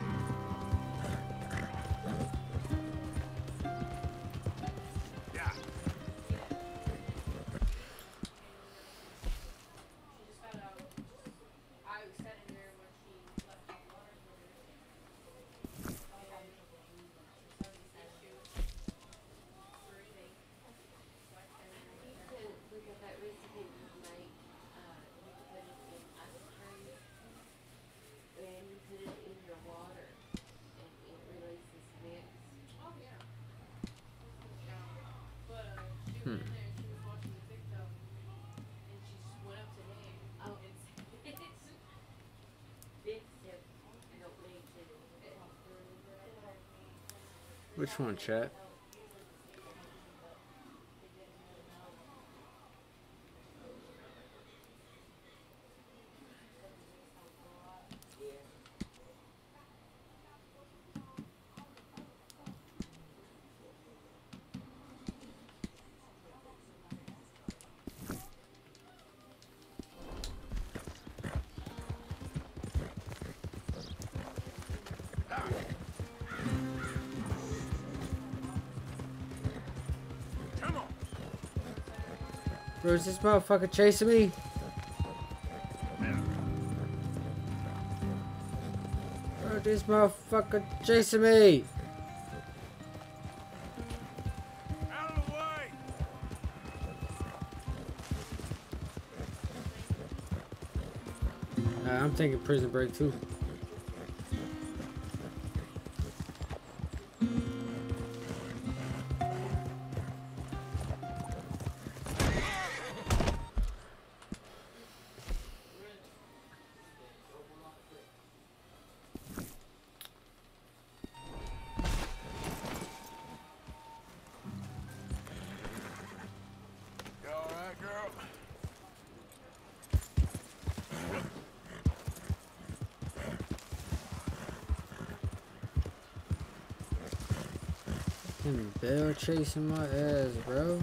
A: Which one, chat? Bro, is this motherfucker chasing me? Bro, this motherfucker chasing me!
C: Out of the way!
A: I'm thinking Prison Break too. Bell chasing my ass, bro.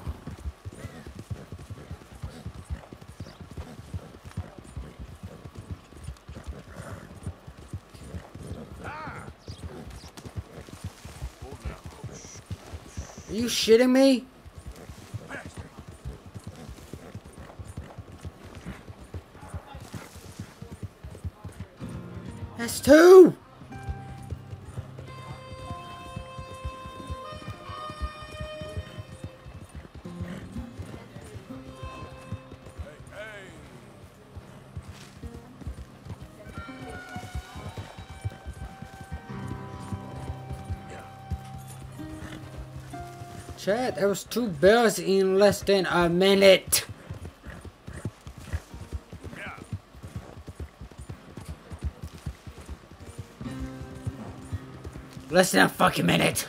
A: Are you shitting me? That's two! Chat, there was 2 bells in less than a minute. Less than a fucking minute.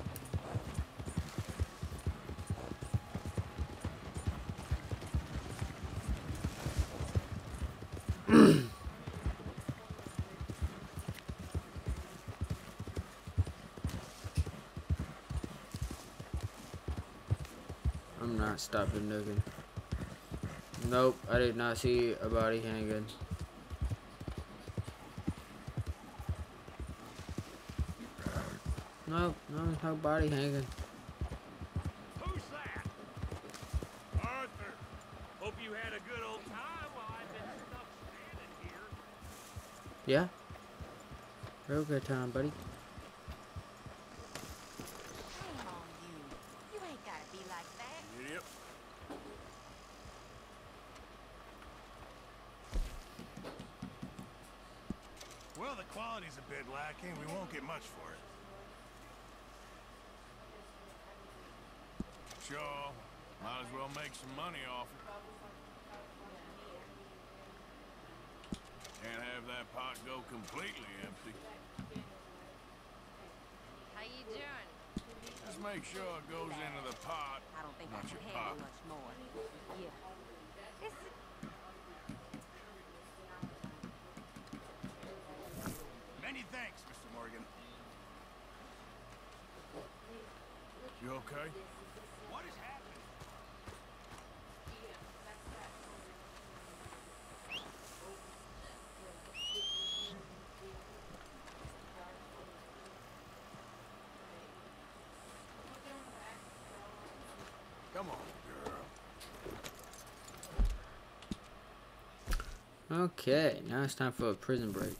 A: I'm not stopping looking. Nope, I did not see a body hanging. Nope, no body hanging.
B: Who's that? Arthur. Hope you had a good old time while I've been stuck standing here.
A: Yeah? Real good time, buddy.
O: Shame on you. You ain't gotta be like that.
C: Yep.
I: Well, the quality's a bit lacking. We won't get much for it.
C: Sure. Might as well make some money off it. Can't have that pot go completely empty.
O: How you doing?
C: Just make sure it goes into the pot.
O: I don't think I
C: not
O: can
C: your
O: handle
C: pocket.
O: much more. Yeah.
I: Many thanks, Mr. Morgan.
C: You okay?
I: What is happening?
A: Okay, now it's time for a prison break.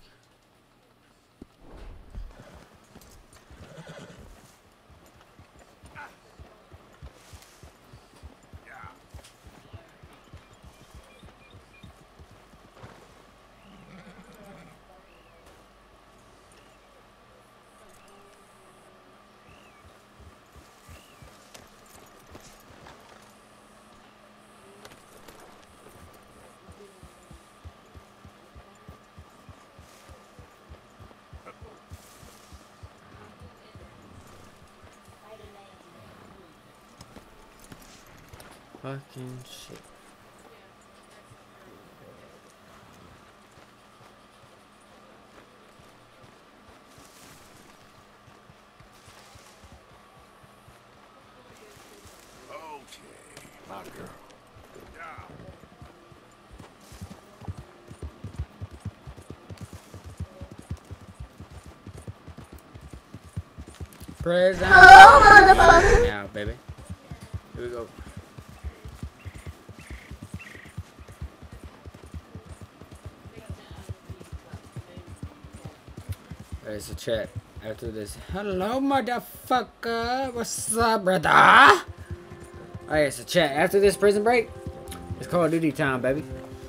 A: Fucking shit.
C: Okay, my girl.
A: Prison. Hello, motherfucker. Now, baby. Here we go. There's a chat after this. Hello, motherfucker. What's up, brother? Alright, it's a chat after this prison break. It's Call of Duty time, baby.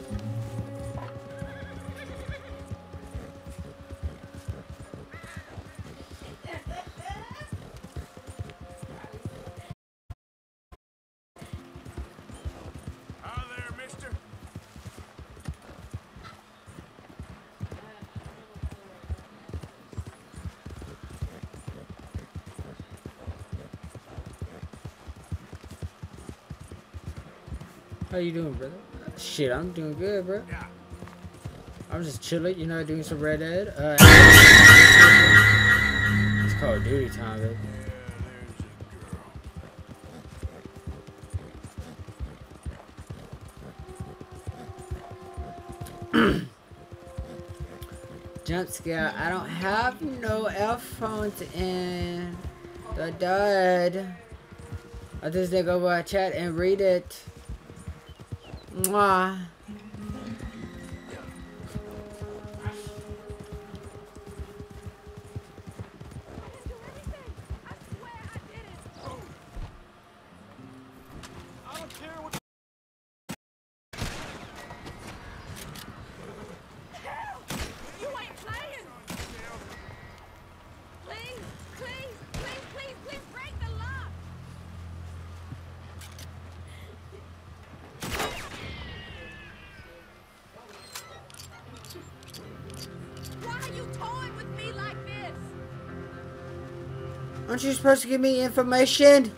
C: Hi there, mister.
A: How you doing, brother? Shit, I'm doing good, bro. I'm just chilling, you know, doing some Red Dead. It's Call of Duty time, baby. Jump scare. I don't have no earphones in. The dud. I just did go by chat and read it. Mwah. Aren't you supposed to give me information?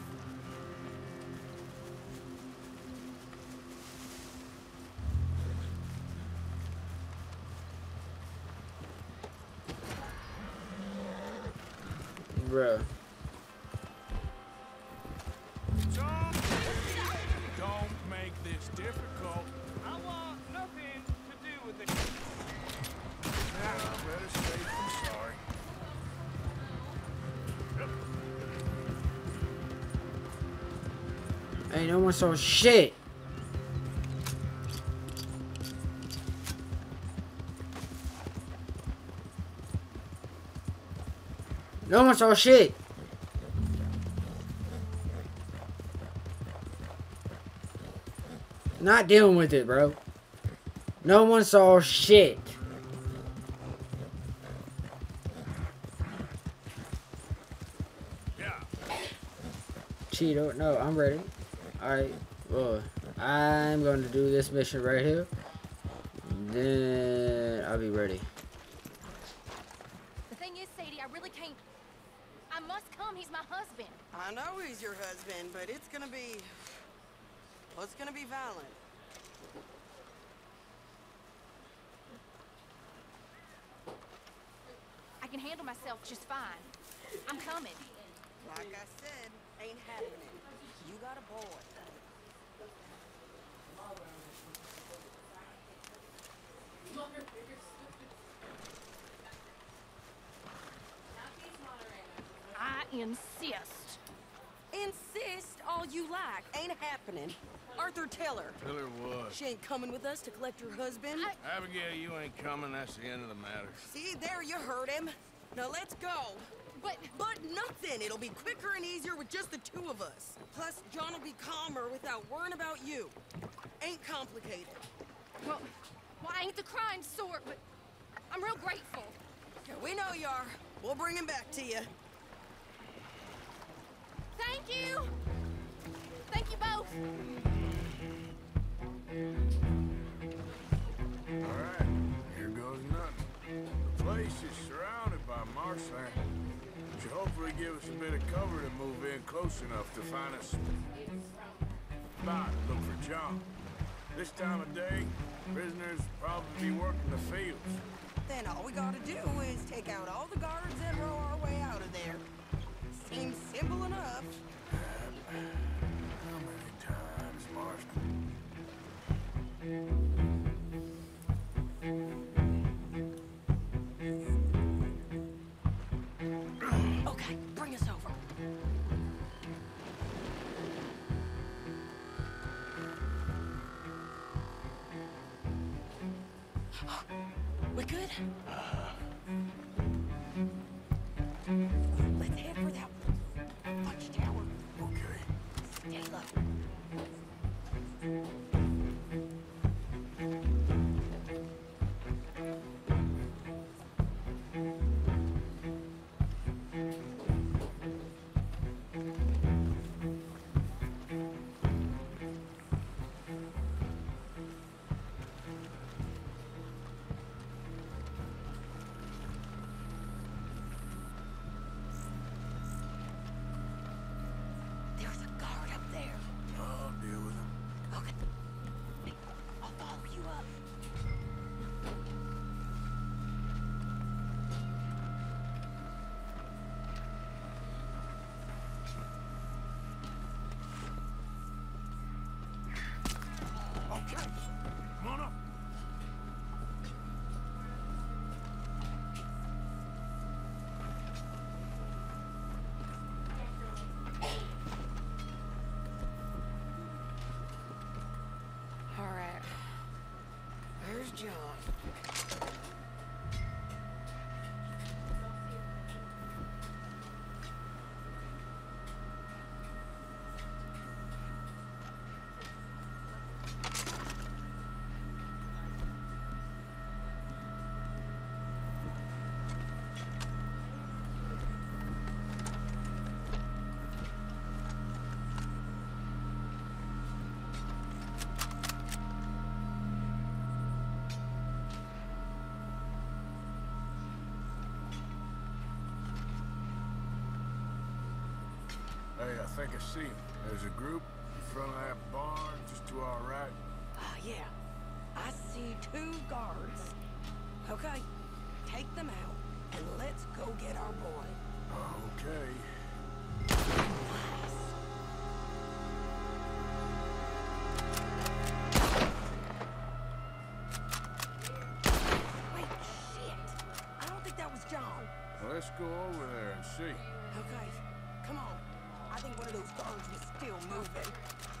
A: Bruh.
C: Don't make this difficult.
B: I want nothing to do with it.
C: Now, better safe than sorry.
A: Ain't no one saw shit. No one saw shit. Not dealing with it, bro. No one saw shit.
C: Yeah.
A: Cheeto, no, I'm ready. Alright, well, I'm going to do this mission right here. Then I'll be ready.
O: The thing is, Sadie, I really can't. I must come. He's my husband.
K: I know he's your husband, but it's gonna be... well, it's gonna be violent.
O: I can handle myself just fine. I'm coming.
K: Like I said, ain't happening. You got a boy.
O: I insist.
K: Insist all you like. Ain't happening. Arthur Taylor.
C: Tell her what?
K: She ain't coming with us to collect her husband.
C: Abigail, you ain't coming. That's the end of the matter.
K: See, there you heard him. Now let's go. But nothing. It'll be quicker and easier with just the two of us. Plus, John will be calmer without worrying about you. Ain't complicated.
F: Well, I ain't the crime sort, but I'm real grateful.
K: Yeah, we know you are. We'll bring him back to you.
F: Thank you! Thank you both!
C: All right, here goes nothing. The place is surrounded by marshland, which should hopefully give us a bit of cover to move in close enough to find a spot to look for John. This time of day, prisoners probably be working the fields.
K: Then all we gotta do is take out all the guards and row our way out of there. Seems simple enough.
C: How many times, Marston?
K: Okay, bring us over. We good? Let's head for that watchtower.
C: Okay.
K: Stay low. There's a guard up there.
C: I'll deal with him.
K: Okay. Hey, I'll follow you up.
C: Okay, come on up.
K: All right. Where's John?
C: Hey, I think I see him. There's a group in front of that barn, just to our right.
K: Ah, yeah. I see 2 guards. Okay, take them out, and let's go get our boy.
C: Okay.
K: Wait, shit! I don't think that was John.
C: Well, let's go over there and see.
K: Okay, come on. I think one of those guards was still moving.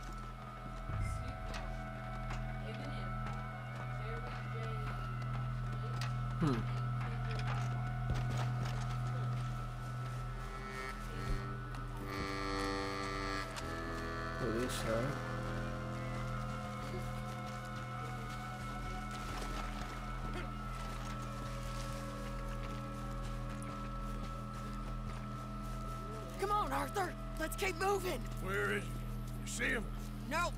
A: Oh, this side.
K: Come on, Arthur. Let's keep moving.
C: Where is he? You see him?
K: No.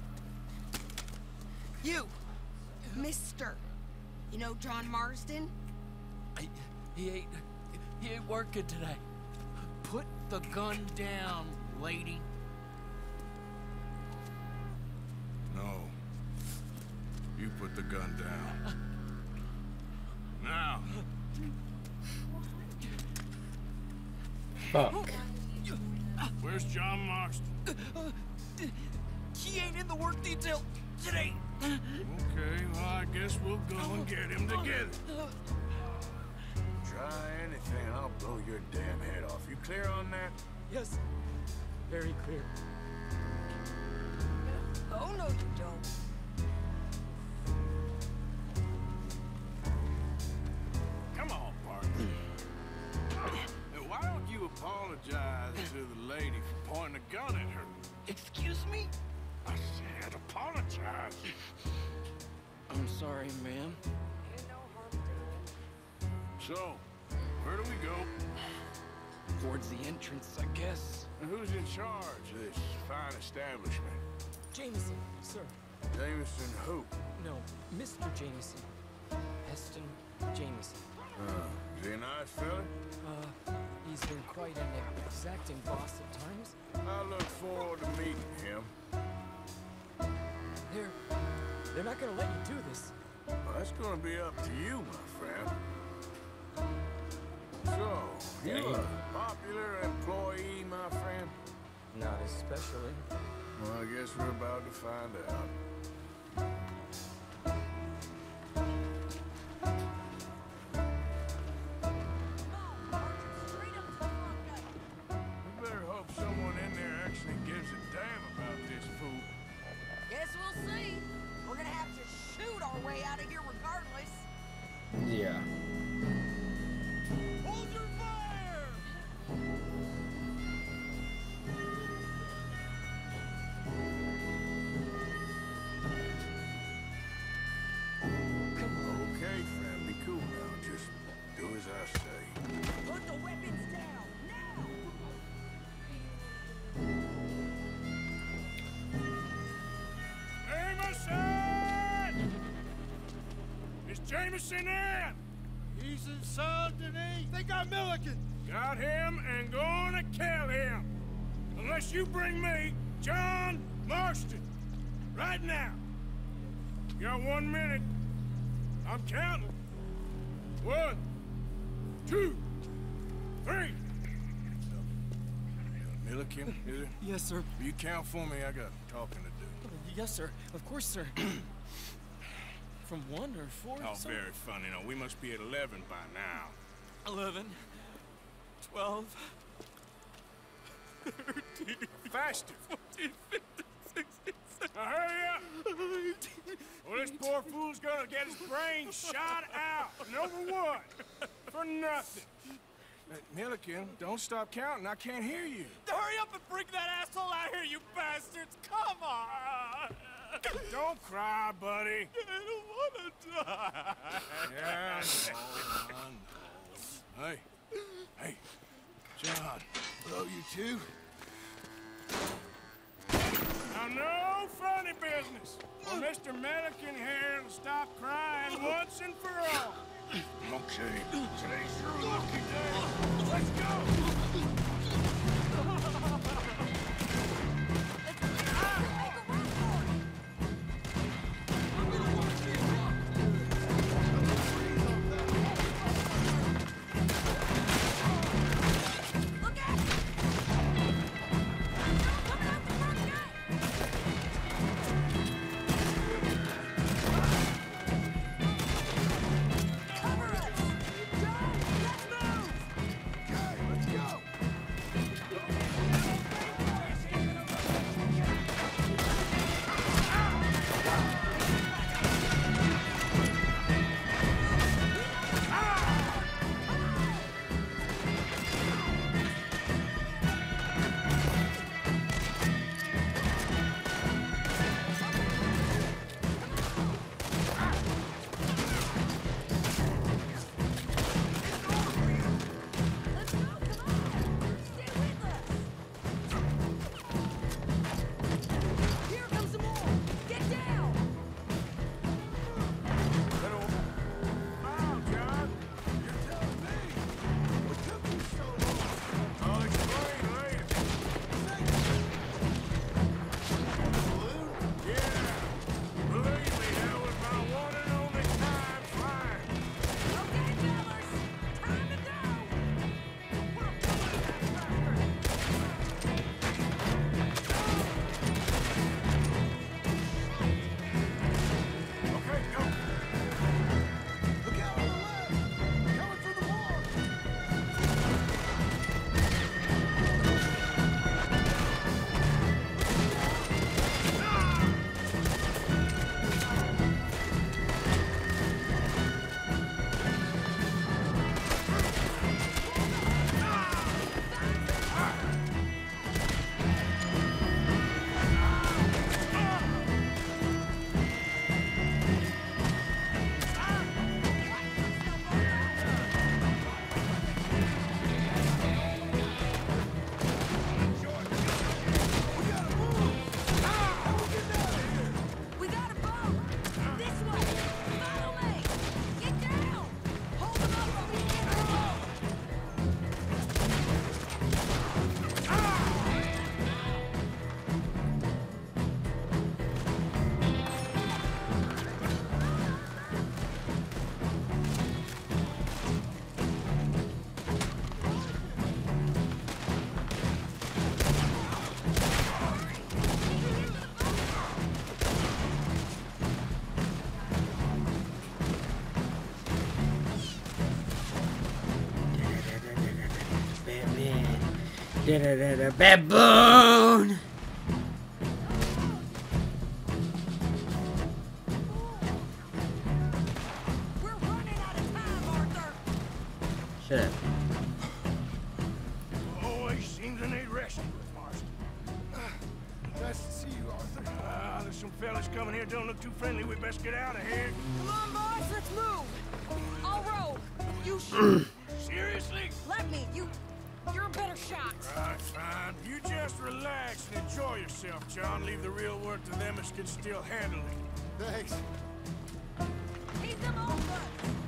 K: You, Mister. You know John Marsden?
G: He ain't working today. Put the gun down, lady.
C: No. You put the gun down. Now.
A: Fuck.
C: Where's John Marston?
G: He ain't in the work detail today.
C: Okay, well, I guess we'll go and get him together. Try anything, I'll blow your damn head off. You clear on that?
G: Yes. Very clear.
O: Oh, no, you don't.
C: Come on, partner. Now, why don't you apologize to the lady for pointing a gun at her?
N: Excuse me?
C: I said apologize.
N: I'm sorry, ma'am.
C: So, where do we go?
N: Towards the entrance, I guess.
C: And who's in charge of this fine establishment?
P: Jameson, sir.
C: Jameson who?
P: No, Mr. Jameson. Heston Jameson.
C: Is he a nice fella?
P: He's been quite an exacting boss at times.
C: I look forward to meeting him.
P: They're not gonna let you do this.
C: Well, that's gonna be up to you, my friend. So, you a popular employee, my friend?
P: Not especially.
C: Well, I guess we're about to find out. We better hope someone in there actually gives a damn about this fool.
O: Guess we'll see. We're gonna have to shoot our way out of here regardless.
A: Yeah.
B: Hold your fire!
C: Okay, friend, be cool now. Just do as I say.
O: Put the weapons down, now!
C: Jameson! Is Jameson in?
G: He's in Saint Denis.
B: They got Milliken!
C: Got him and gonna kill him. Unless you bring me John Marston. Right now. You got 1 minute. I'm counting. 1, 2, 3. Milliken, is it?
P: Yes, sir.
C: You count for me. I got talking to do.
P: Yes, sir. Of course, sir. From 1 or 4?
C: Oh, very funny. No, we must be at 11 by now.
P: 11, 12, 13,
C: faster.
P: 14, 15, 16, 17.
C: Now hurry up! Well, this poor fool's gonna get his brains shot out. And over what? For nothing. Milliken, don't stop counting. I can't hear you.
B: Hurry up and bring that asshole out here, you bastards! Come on!
C: Don't cry, buddy.
B: I don't wanna die.
C: Yeah, I know. Hey, John. Hello, you two. Now, no funny business. Or Mr. Milliken here will stop crying once and for all. Okay, today's your lucky day. Let's go!
A: Baboon!
F: We're running out of time, Arthur.
A: Shut up.
C: Always seems I need rescue with Marston. Nice to see you, Arthur. There's some fellas coming here. Don't look too friendly. We best get out of here.
F: Come on, boys, let's move. I'll row. You shoot.
C: Seriously?
F: Let me. You're a better shot.
C: Right, fine. You just relax and enjoy yourself, John. Leave the real work to them as can still handle it.
I: Thanks.
F: Keep them open.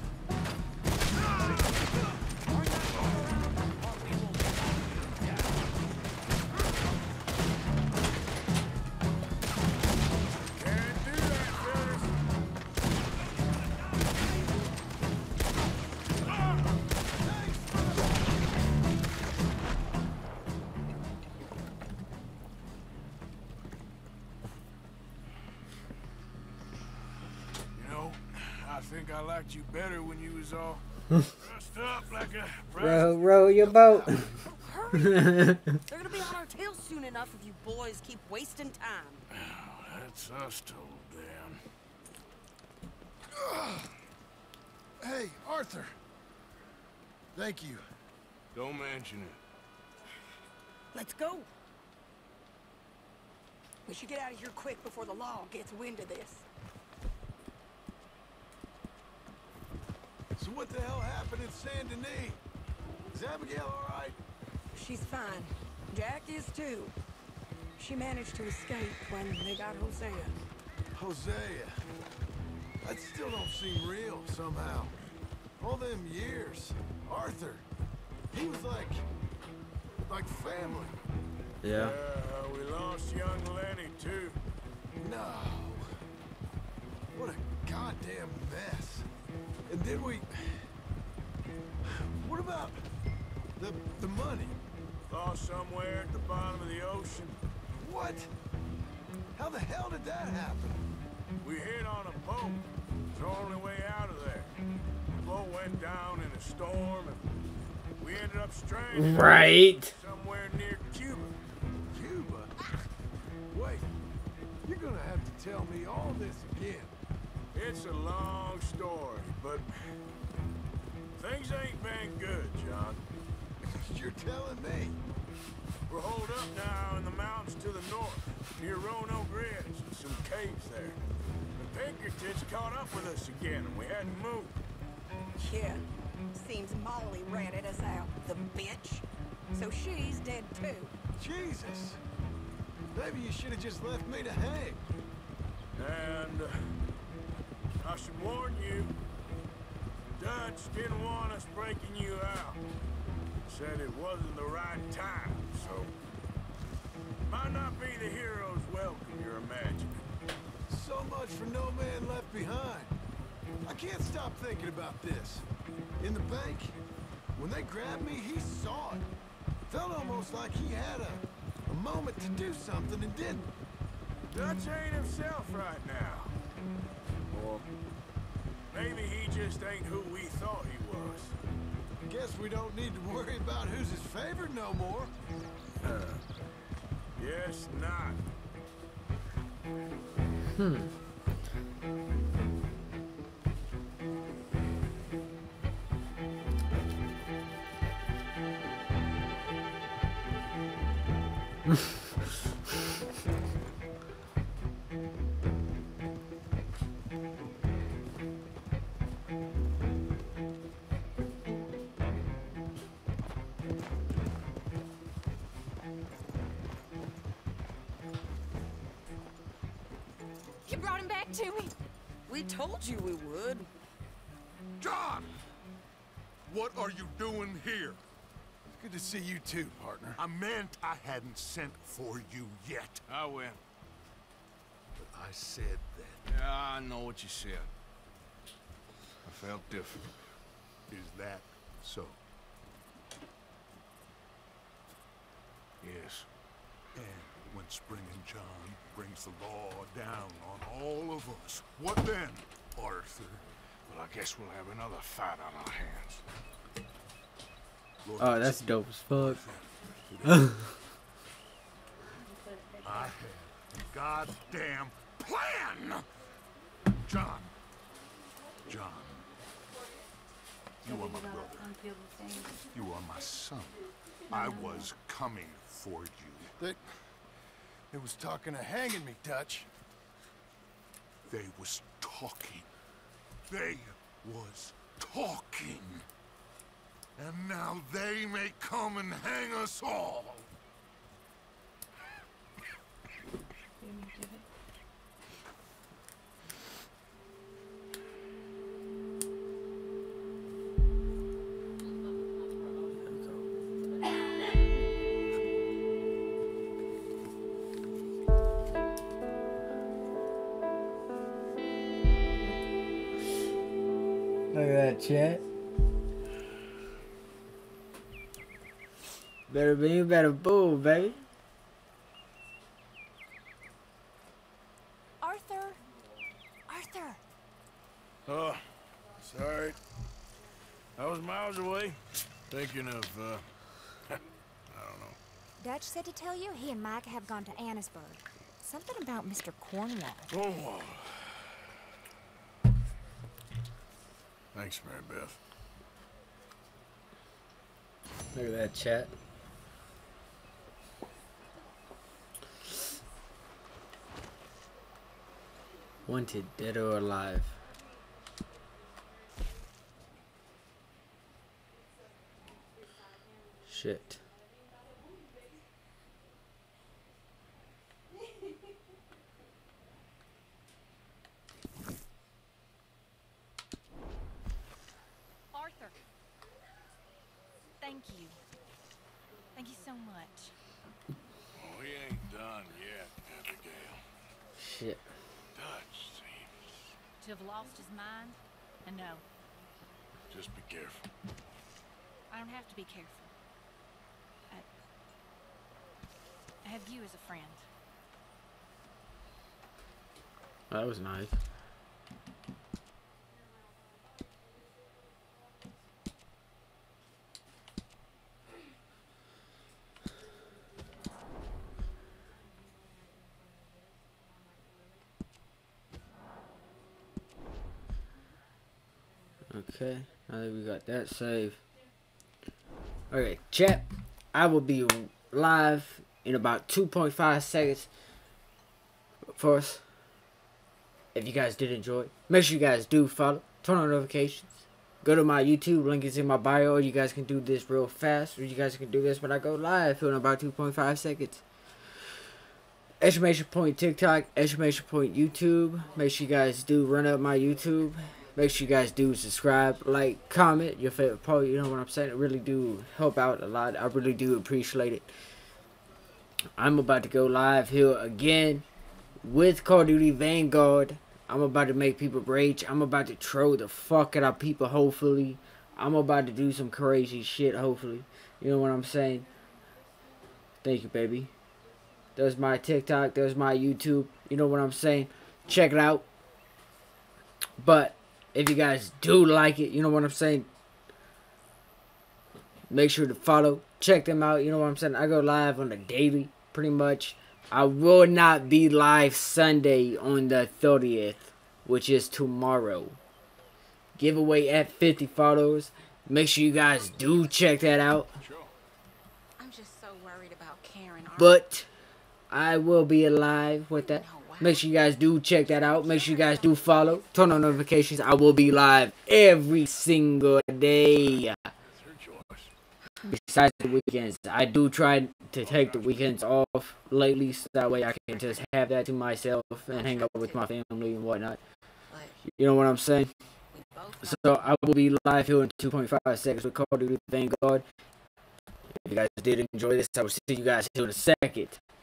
C: I think I liked you better when you was all dressed up like a...
A: Row your boat.
F: Hurry! They're gonna be on our tails soon enough if you boys keep wasting time.
C: That's us told them.
I: Hey, Arthur. Thank you.
C: Don't mention it.
F: Let's go. We should get out of here quick before the law gets wind of this.
I: So what the hell happened in Saint Denis? Is Abigail all right?
F: She's fine. Jack is too. She managed to escape when they got Hosea.
I: Hosea. That still don't seem real somehow. All them years. Arthur. He was like family.
A: Yeah.
C: We lost young Lenny too.
I: No. What a goddamn mess. And then what about the money?
C: Lost somewhere at the bottom of the ocean.
I: What? How the hell did that happen?
C: We hit on a boat. It's the only way out of there. The boat went down in a storm and we ended up stranded
A: Right.
C: somewhere near Cuba.
I: Cuba? Wait, you're gonna have to tell me all this again.
C: It's a long story, but things ain't been good, John.
I: You're telling me?
C: We're holed up now in the mountains to the north, near Roanoke Ridge, and some caves there. The Pinkertons caught up with us again, and we had to move.
F: Yeah. Seems Molly ratted us out, the bitch. So she's dead too.
I: Jesus. Maybe you should have just left me to hang.
C: And I should warn you, Dutch didn't want us breaking you out. Said it wasn't the right time, so might not be the hero's welcome you're imagining.
I: So much for no man left behind. I can't stop thinking about this. In the bank, when they grabbed me, he saw it. Felt almost like he had a moment to do something and didn't.
C: Dutch ain't himself right now. Or maybe he just ain't who we thought he was.
I: Guess we don't need to worry about who's his favorite no more.
C: Yes, not.
F: You brought him back to me? We told you we would.
E: John! What are you doing here?
I: Good to see you too, partner.
E: I meant I hadn't sent for you yet.
C: I went.
E: But I said that.
C: Yeah, I know what you said. I felt different.
E: Is that so?
C: Yes.
E: And when Spring and John brings the law down on all of us, what then, Arthur?
C: Well, I guess we'll have another fight on our hands.
A: Oh, that's dope as fuck.
E: today. I had a goddamn plan! John. You are my brother. You are my son. I was coming for you.
I: They was talking of hanging me, Dutch.
E: They was talking. They was talking. And now they may come and hang us all.
A: Look at that, chat. Better be, better boo, baby.
O: Arthur!
C: Oh, sorry. I was miles away, thinking of, I don't know.
O: Dutch said to tell you he and Mike have gone to Annisburg. Something about Mr. Cornwall.
C: Cornwall. Thanks, Mary Beth.
A: Look at that, chat. Wanted, dead or alive. Shit.
O: Arthur. Thank you. Thank you so much.
C: Oh, we ain't done yet, Abigail.
A: Shit.
C: Dutch seems...
O: To have lost his mind? And no.
C: Just be careful.
O: I don't have to be careful. I have you as a friend.
A: That was nice. Okay, now that we got that saved. Okay, chat. I will be live in about 2.5 seconds. For us, if you guys did enjoy, make sure you guys do follow, turn on notifications, go to my YouTube, link is in my bio, or you guys can do this real fast, or you guys can do this when I go live in about 2.5 seconds. Exclamation point TikTok, exclamation point YouTube. Make sure you guys do run up my YouTube. Make sure you guys do subscribe, like, comment your favorite part. You know what I'm saying? It really do help out a lot. I really do appreciate it. I'm about to go live here again with Call of Duty Vanguard. I'm about to make people rage. I'm about to troll the fuck out of people, hopefully. I'm about to do some crazy shit, hopefully. You know what I'm saying? Thank you, baby. There's my TikTok. There's my YouTube. You know what I'm saying? Check it out. But if you guys do like it, you know what I'm saying? Make sure to follow. Check them out. You know what I'm saying? I go live on the daily, pretty much. I will not be live Sunday on the 30th, which is tomorrow. Giveaway at 50 followers. Make sure you guys do check that out.
K: I'm just so worried about Karen.
A: But I will be alive with that. Make sure you guys do check that out. Make sure you guys do follow. Turn on notifications. I will be live every single day. Besides the weekends. I do try to take the weekends off lately, so that way I can just have that to myself and hang out with my family and whatnot. You know what I'm saying? So I will be live here in 2.5 seconds with Call of Duty Vanguard. If you guys did enjoy this, I will see you guys here in a second.